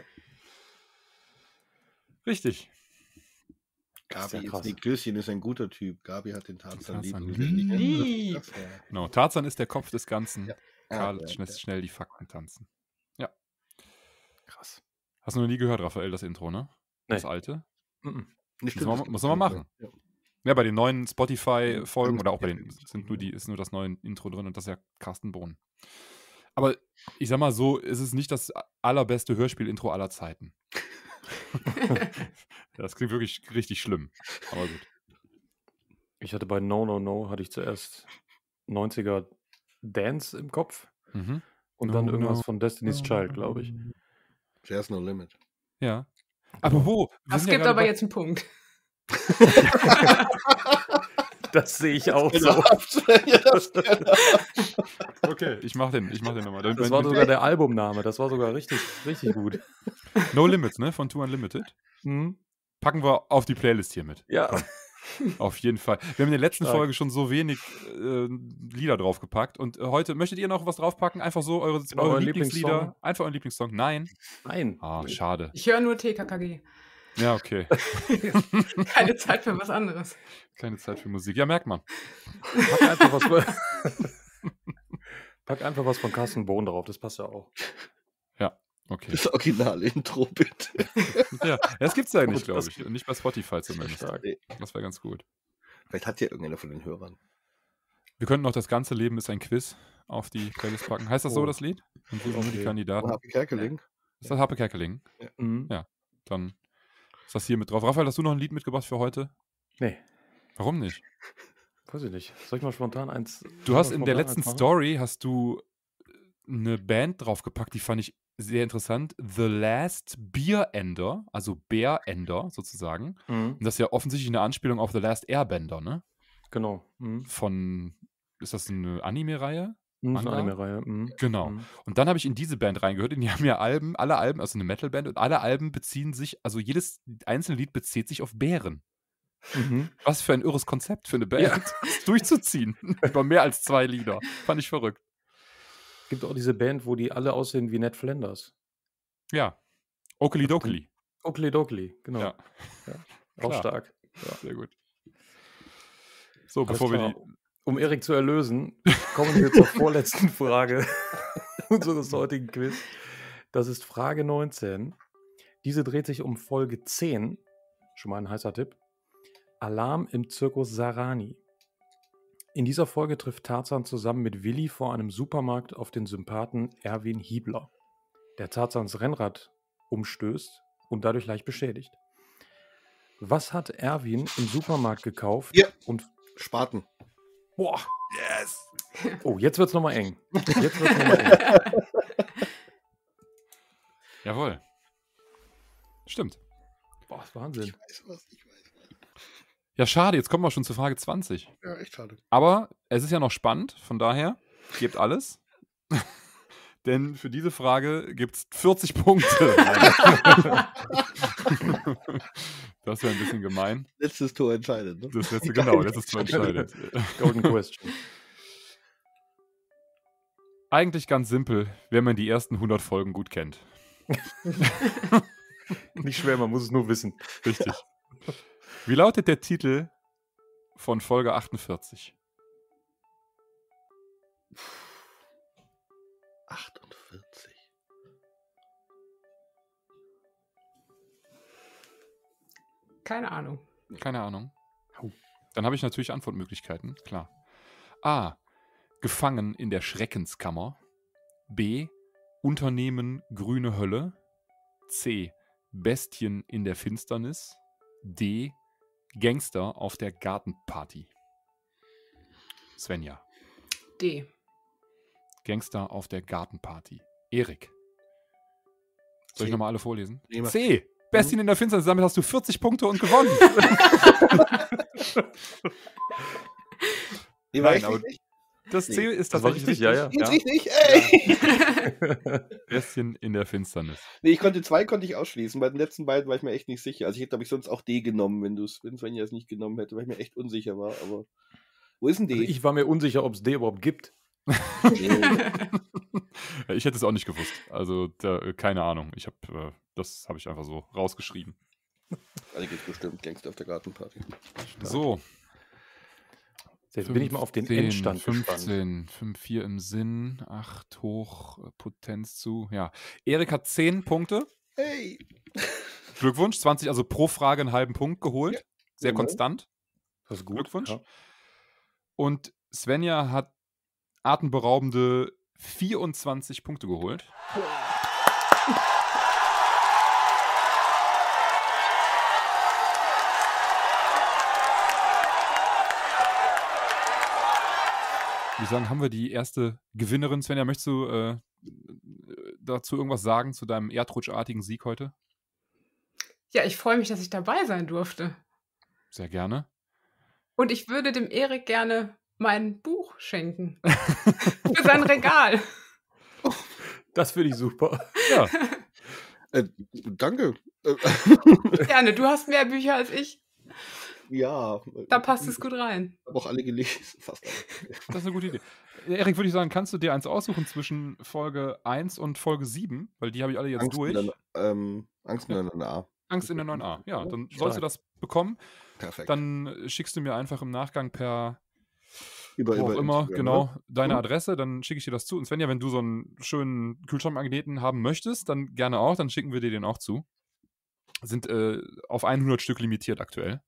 Richtig. Das ist ja Gabi ist krass. nicht Klößchen, ist ein guter Typ. Gabi hat den Tarzan lieb. Tarzan und lieb. will nicht- Lieb. Das wär- Genau, Tarzan ist der Kopf des Ganzen. Ja. Karl Ah, ja, lässt ja. schnell die Fakten tanzen. Ja. Krass. Hast du noch nie gehört, Raphael, das Intro, ne? Nee. Das alte? Mhm. Nicht Muss man- das gibt muss es man mal nicht, machen. ja. Ja, bei den neuen Spotify-Folgen Ja, oder auch bei ja, den ja. sind nur die, ist nur das neue Intro drin und das ist ja Carsten Bohn. Aber ich sag mal so, es ist nicht das allerbeste Hörspiel-Intro aller Zeiten. Das klingt wirklich richtig schlimm. Aber gut. Ich hatte bei No, No, No hatte ich zuerst neunziger Dance im Kopf Mhm. und No, dann irgendwas no, von Destiny's Child, glaube ich. There's no limit. Ja. Aber wo? Wir Das sind ja gibt gerade aber bei- jetzt einen Punkt. Das sehe ich auch Genau. so. Ja, das- Okay, ich mach den, ich mach den nochmal. Das war sogar der Albumname. Das war sogar richtig, richtig gut. No Limits, ne? Von Two Unlimited. Mhm. Packen wir auf die Playlist hier mit. Ja. Auf jeden Fall. Wir haben in der letzten Stark. Folge schon so wenig äh, Lieder draufgepackt. Und äh, heute, möchtet ihr noch was draufpacken? Einfach so eure, Genau, eure euren Lieblingslieder. Lieblingssong. Einfach euren Lieblingssong. Nein. Nein. Ah, schade. Ich höre nur T K K G. Ja, okay. Keine Zeit für was anderes. Keine Zeit für Musik. Ja, merkt man. Pack einfach was von, Pack einfach was von Carsten Bohn drauf, das passt ja auch. Okay. Das Original-Intro, bitte. Ja, das gibt's ja nicht, Und glaube das- ich. Nicht bei Spotify zumindest. Stark. Das wäre ganz gut. Vielleicht hat ja irgendeiner von den Hörern. Wir könnten noch das ganze Leben ist ein Quiz auf die Playlist packen. Heißt das so, Oh. das Lied? Und wir sind nur die Okay. Kandidaten. Happy Kerkeling. Ist das Happe Kerkeling? Mhm. Ja. Dann ist das hier mit drauf. Raphael, hast du noch ein Lied mitgebracht für heute? Nee, Warum nicht? weiß ich nicht. Soll ich mal spontan eins. Du soll hast ich in mal der spontan letzten eins machen? Story hast du eine Band draufgepackt, die fand ich sehr interessant. The Last Beerender, also Bärender sozusagen. Mhm. Und das ist ja offensichtlich eine Anspielung auf The Last Airbender, ne? Genau. Mhm. Von, ist das eine Anime-Reihe? Mhm, so eine Manga? Anime-Reihe. Mhm. Genau. Mhm. Und dann habe ich in diese Band reingehört und die haben ja Alben, alle Alben, also eine Metal-Band und alle Alben beziehen sich, also jedes einzelne Lied bezieht sich auf Bären. Mhm. Was für ein irres Konzept für eine Band, Ja. das durchzuziehen. Über mehr als zwei Lieder. Fand ich verrückt. Gibt auch diese Band, wo die alle aussehen wie Ned Flanders. Ja. Okeli Dokeli. Oakley Doakley, genau. Ja. Auch klar. stark. Sehr gut. So, Alles bevor wir klar. die. Um Erik zu erlösen, kommen wir zur vorletzten Frage unseres heutigen Quiz. Das ist Frage neunzehn. Diese dreht sich um Folge zehn. Schon mal ein heißer Tipp. Alarm im Zirkus Sarani. In dieser Folge trifft Tarzan zusammen mit Willi vor einem Supermarkt auf den Sympathen Erwin Hiebler, der Tarzans Rennrad umstößt und dadurch leicht beschädigt. Was hat Erwin im Supermarkt gekauft? Ja. Und Spaten. boah, yes! Oh, jetzt wird's nochmal eng. Jetzt wird's nochmal eng. Jawohl. Stimmt. Boah, ist Wahnsinn. Ich weiß was, ich weiß was. Ja, schade, jetzt kommen wir schon zur Frage zwanzig. Ja, echt schade. Aber es ist ja noch spannend, von daher gebt alles. Denn für diese Frage gibt es vierzig Punkte. Das wäre ein bisschen gemein. Letztes Tor entscheidet, ne? Das letzte, genau, das ist zu entscheidet. Golden Question. Eigentlich ganz simpel, wenn man die ersten hundert Folgen gut kennt. Nicht schwer, man muss es nur wissen. Richtig. Wie lautet der Titel von Folge achtundvierzig? achtundvierzig. Keine Ahnung. Keine Ahnung. Oh. Dann habe ich natürlich Antwortmöglichkeiten, klar. A. Gefangen in der Schreckenskammer. B. Unternehmen Grüne Hölle. C. Bestien in der Finsternis. D. Gangster auf der Gartenparty. Svenja. D. Gangster auf der Gartenparty. Erik. Soll ich C. nochmal alle vorlesen? Nee, mach- C. Bestien in der Finsternis. Damit hast du vierzig Punkte und gewonnen. Nee, war Nein, ich aber- nicht? Das C ist Das war tatsächlich richtig, ja, ja. Jetzt richtig? Ey! Bestien in der Finsternis. Nee, ich konnte zwei konnte ich ausschließen. Bei den letzten beiden war ich mir echt nicht sicher. Also ich hätte, glaube ich, sonst auch D genommen, wenn du es, wenn Svenja es nicht genommen hätte, weil ich mir echt unsicher war. Aber wo ist denn D? Also ich war mir unsicher, ob es D überhaupt gibt. Ja, ich hätte es auch nicht gewusst. Also da, äh, keine Ahnung. Ich habe äh, das habe ich einfach so rausgeschrieben. Also geht's bestimmt Gangster auf der Gartenparty. So. Jetzt bin ich mal auf den fünfzehn, Endstand gespannt. fünfzehn, fünf, vier im Sinn, acht hoch, äh, Potenz zu. Ja. Erik hat zehn Punkte. Hey! Glückwunsch. zwanzig, also pro Frage einen halben Punkt geholt. Ja. Sehr Genau. konstant. Das ist gut. Glückwunsch. Ja. Und Svenja hat atemberaubende vierundzwanzig Punkte geholt. Ich würde sagen, haben wir die erste Gewinnerin. Svenja, möchtest du äh, dazu irgendwas sagen zu deinem erdrutschartigen Sieg heute? Ja, ich freue mich, dass ich dabei sein durfte. Sehr gerne. Und ich würde dem Erik gerne mein Buch schenken. Für sein Regal. Das finde ich super. Ja, Äh, danke. Äh, Gerne, du hast mehr Bücher als ich. Ja. Da passt es gut rein. Ich habe auch alle gelesen, fast alle. Das ist eine gute Idee. Erik, würde ich sagen, kannst du dir eins aussuchen zwischen Folge eins und Folge sieben? Weil die habe ich alle jetzt Angst durch. In der, ähm, Angst in der neuen A. Angst in der neuen A. Ja, dann Stark. sollst du das bekommen. Perfekt. Dann schickst du mir einfach im Nachgang per über, wo auch über immer, Instagram, genau, ne? deine Mhm. Adresse, dann schicke ich dir das zu. Und Svenja, wenn du so einen schönen Kühlschrankmagneten haben möchtest, dann gerne auch, dann schicken wir dir den auch zu. Sind äh, auf hundert Stück limitiert aktuell.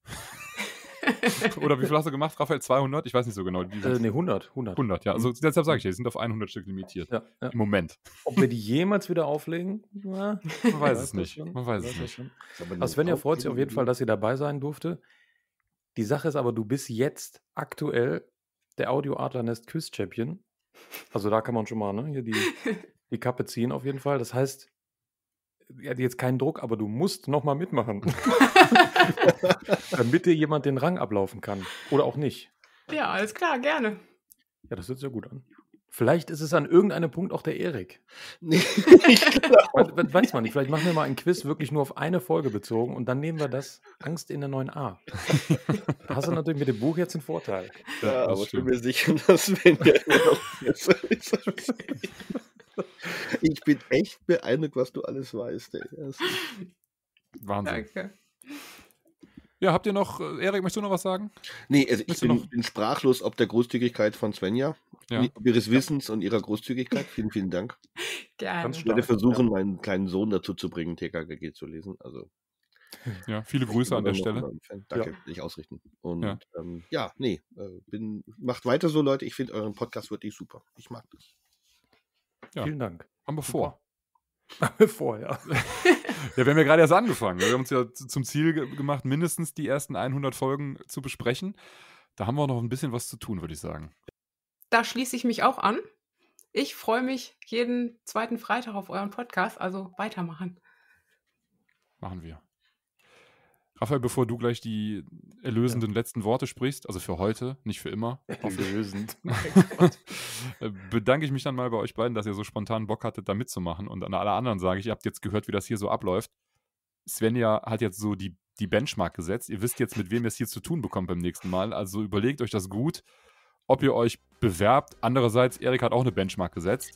Oder wie viel hast du gemacht, Raphael? zweihundert? Ich weiß nicht so genau. Die Äh, sind nee, hundert. hundert. hundert, ja. Also deshalb sage ich dir, die sind auf hundert Stück limitiert. Ja, ja. Im Moment. Ob wir die jemals wieder auflegen? Na, Man weiß wer es das nicht. schon? Man weiß Wer es das nicht. schon? Ist aber Also Svenja eine freut sich auf jeden Fall, Hauptidee. dass sie dabei sein durfte. Die Sache ist aber, du bist jetzt aktuell der Audio Adlernest Quiz Champion. Also da kann man schon mal ne, hier die, die Kappe ziehen auf jeden Fall. Das heißt, ja, jetzt keinen Druck, aber du musst nochmal mitmachen. Damit dir jemand den Rang ablaufen kann. Oder auch nicht. Ja, alles klar, gerne. Ja, das hört sich ja gut an. Vielleicht ist es an irgendeinem Punkt auch der Erik. Nee, ich glaub, We- we- Weiß man nicht. Vielleicht machen wir mal ein Quiz wirklich nur auf eine Folge bezogen und dann nehmen wir das Angst in der neuen A. Da hast du natürlich mit dem Buch jetzt einen Vorteil. ja, das aber ich bin stimmt. mir sicher, dass Svenja immer noch besser ist als ich. Ich bin echt beeindruckt, was du alles weißt. Ey. Das ist- Wahnsinn. Danke. Ja, habt ihr noch, äh, Erik, möchtest du noch was sagen? Nee, also ich Willst du bin, noch- bin sprachlos ob der Großzügigkeit von Svenja, Ja. ob ihres Wissens und ihrer Großzügigkeit. Vielen, vielen Dank. Gerne. Ganz Ich werde Stark, versuchen, meinen kleinen Sohn dazu zu bringen, T K K G zu lesen. Also Ja, viele Grüße an der immer noch Stelle. ein Fan. Danke, will ich ausrichten. Und Ja. ja, ähm, ja nee, äh, bin, macht weiter so, Leute. Ich finde euren Podcast wirklich super. Ich mag das. Ja. Vielen Dank. Haben wir vor. Vorher. Ja, wir haben ja gerade erst angefangen. Wir haben uns ja z- zum Ziel ge- gemacht, mindestens die ersten hundert Folgen zu besprechen. Da haben wir noch ein bisschen was zu tun, würde ich sagen. Da schließe ich mich auch an. Ich freue mich jeden zweiten Freitag auf euren Podcast, also weitermachen. Machen wir. Raphael, bevor du gleich die erlösenden letzten Worte sprichst, also für heute, nicht für immer, Lösend. äh, bedanke ich mich dann mal bei euch beiden, dass ihr so spontan Bock hattet, da mitzumachen. Und an alle anderen sage ich, ihr habt jetzt gehört, wie das hier so abläuft. Svenja hat jetzt so die, die Benchmark gesetzt. Ihr wisst jetzt, mit wem ihr es hier zu tun bekommt beim nächsten Mal. Also überlegt euch das gut, ob ihr euch bewerbt. Andererseits, Erik hat auch eine Benchmark gesetzt.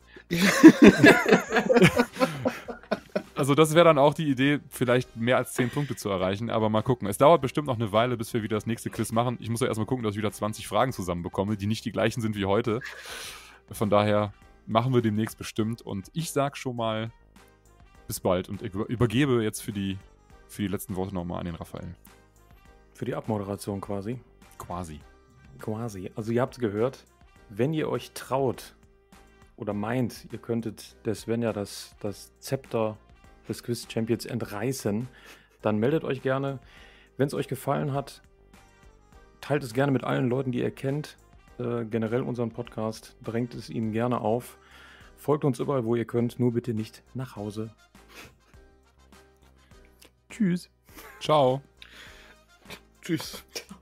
Also das wäre dann auch die Idee, vielleicht mehr als zehn Punkte zu erreichen, aber mal gucken. Es dauert bestimmt noch eine Weile, bis wir wieder das nächste Quiz machen. Ich muss ja erstmal gucken, dass ich wieder zwanzig Fragen zusammenbekomme, die nicht die gleichen sind wie heute. Von daher machen wir demnächst bestimmt und ich sag schon mal bis bald und über- übergebe jetzt für die, für die letzten Worte nochmal an den Raphael. Für die Abmoderation quasi. Quasi. Quasi. Also ihr habt es gehört, wenn ihr euch traut oder meint, ihr könntet der Svenja das, das Zepter des Quiz Champions entreißen, dann meldet euch gerne. Wenn es euch gefallen hat, teilt es gerne mit allen Leuten, die ihr kennt. Äh, generell unseren Podcast, drängt es ihnen gerne auf. Folgt uns überall, wo ihr könnt, nur bitte nicht nach Hause. Tschüss. Ciao. Tschüss.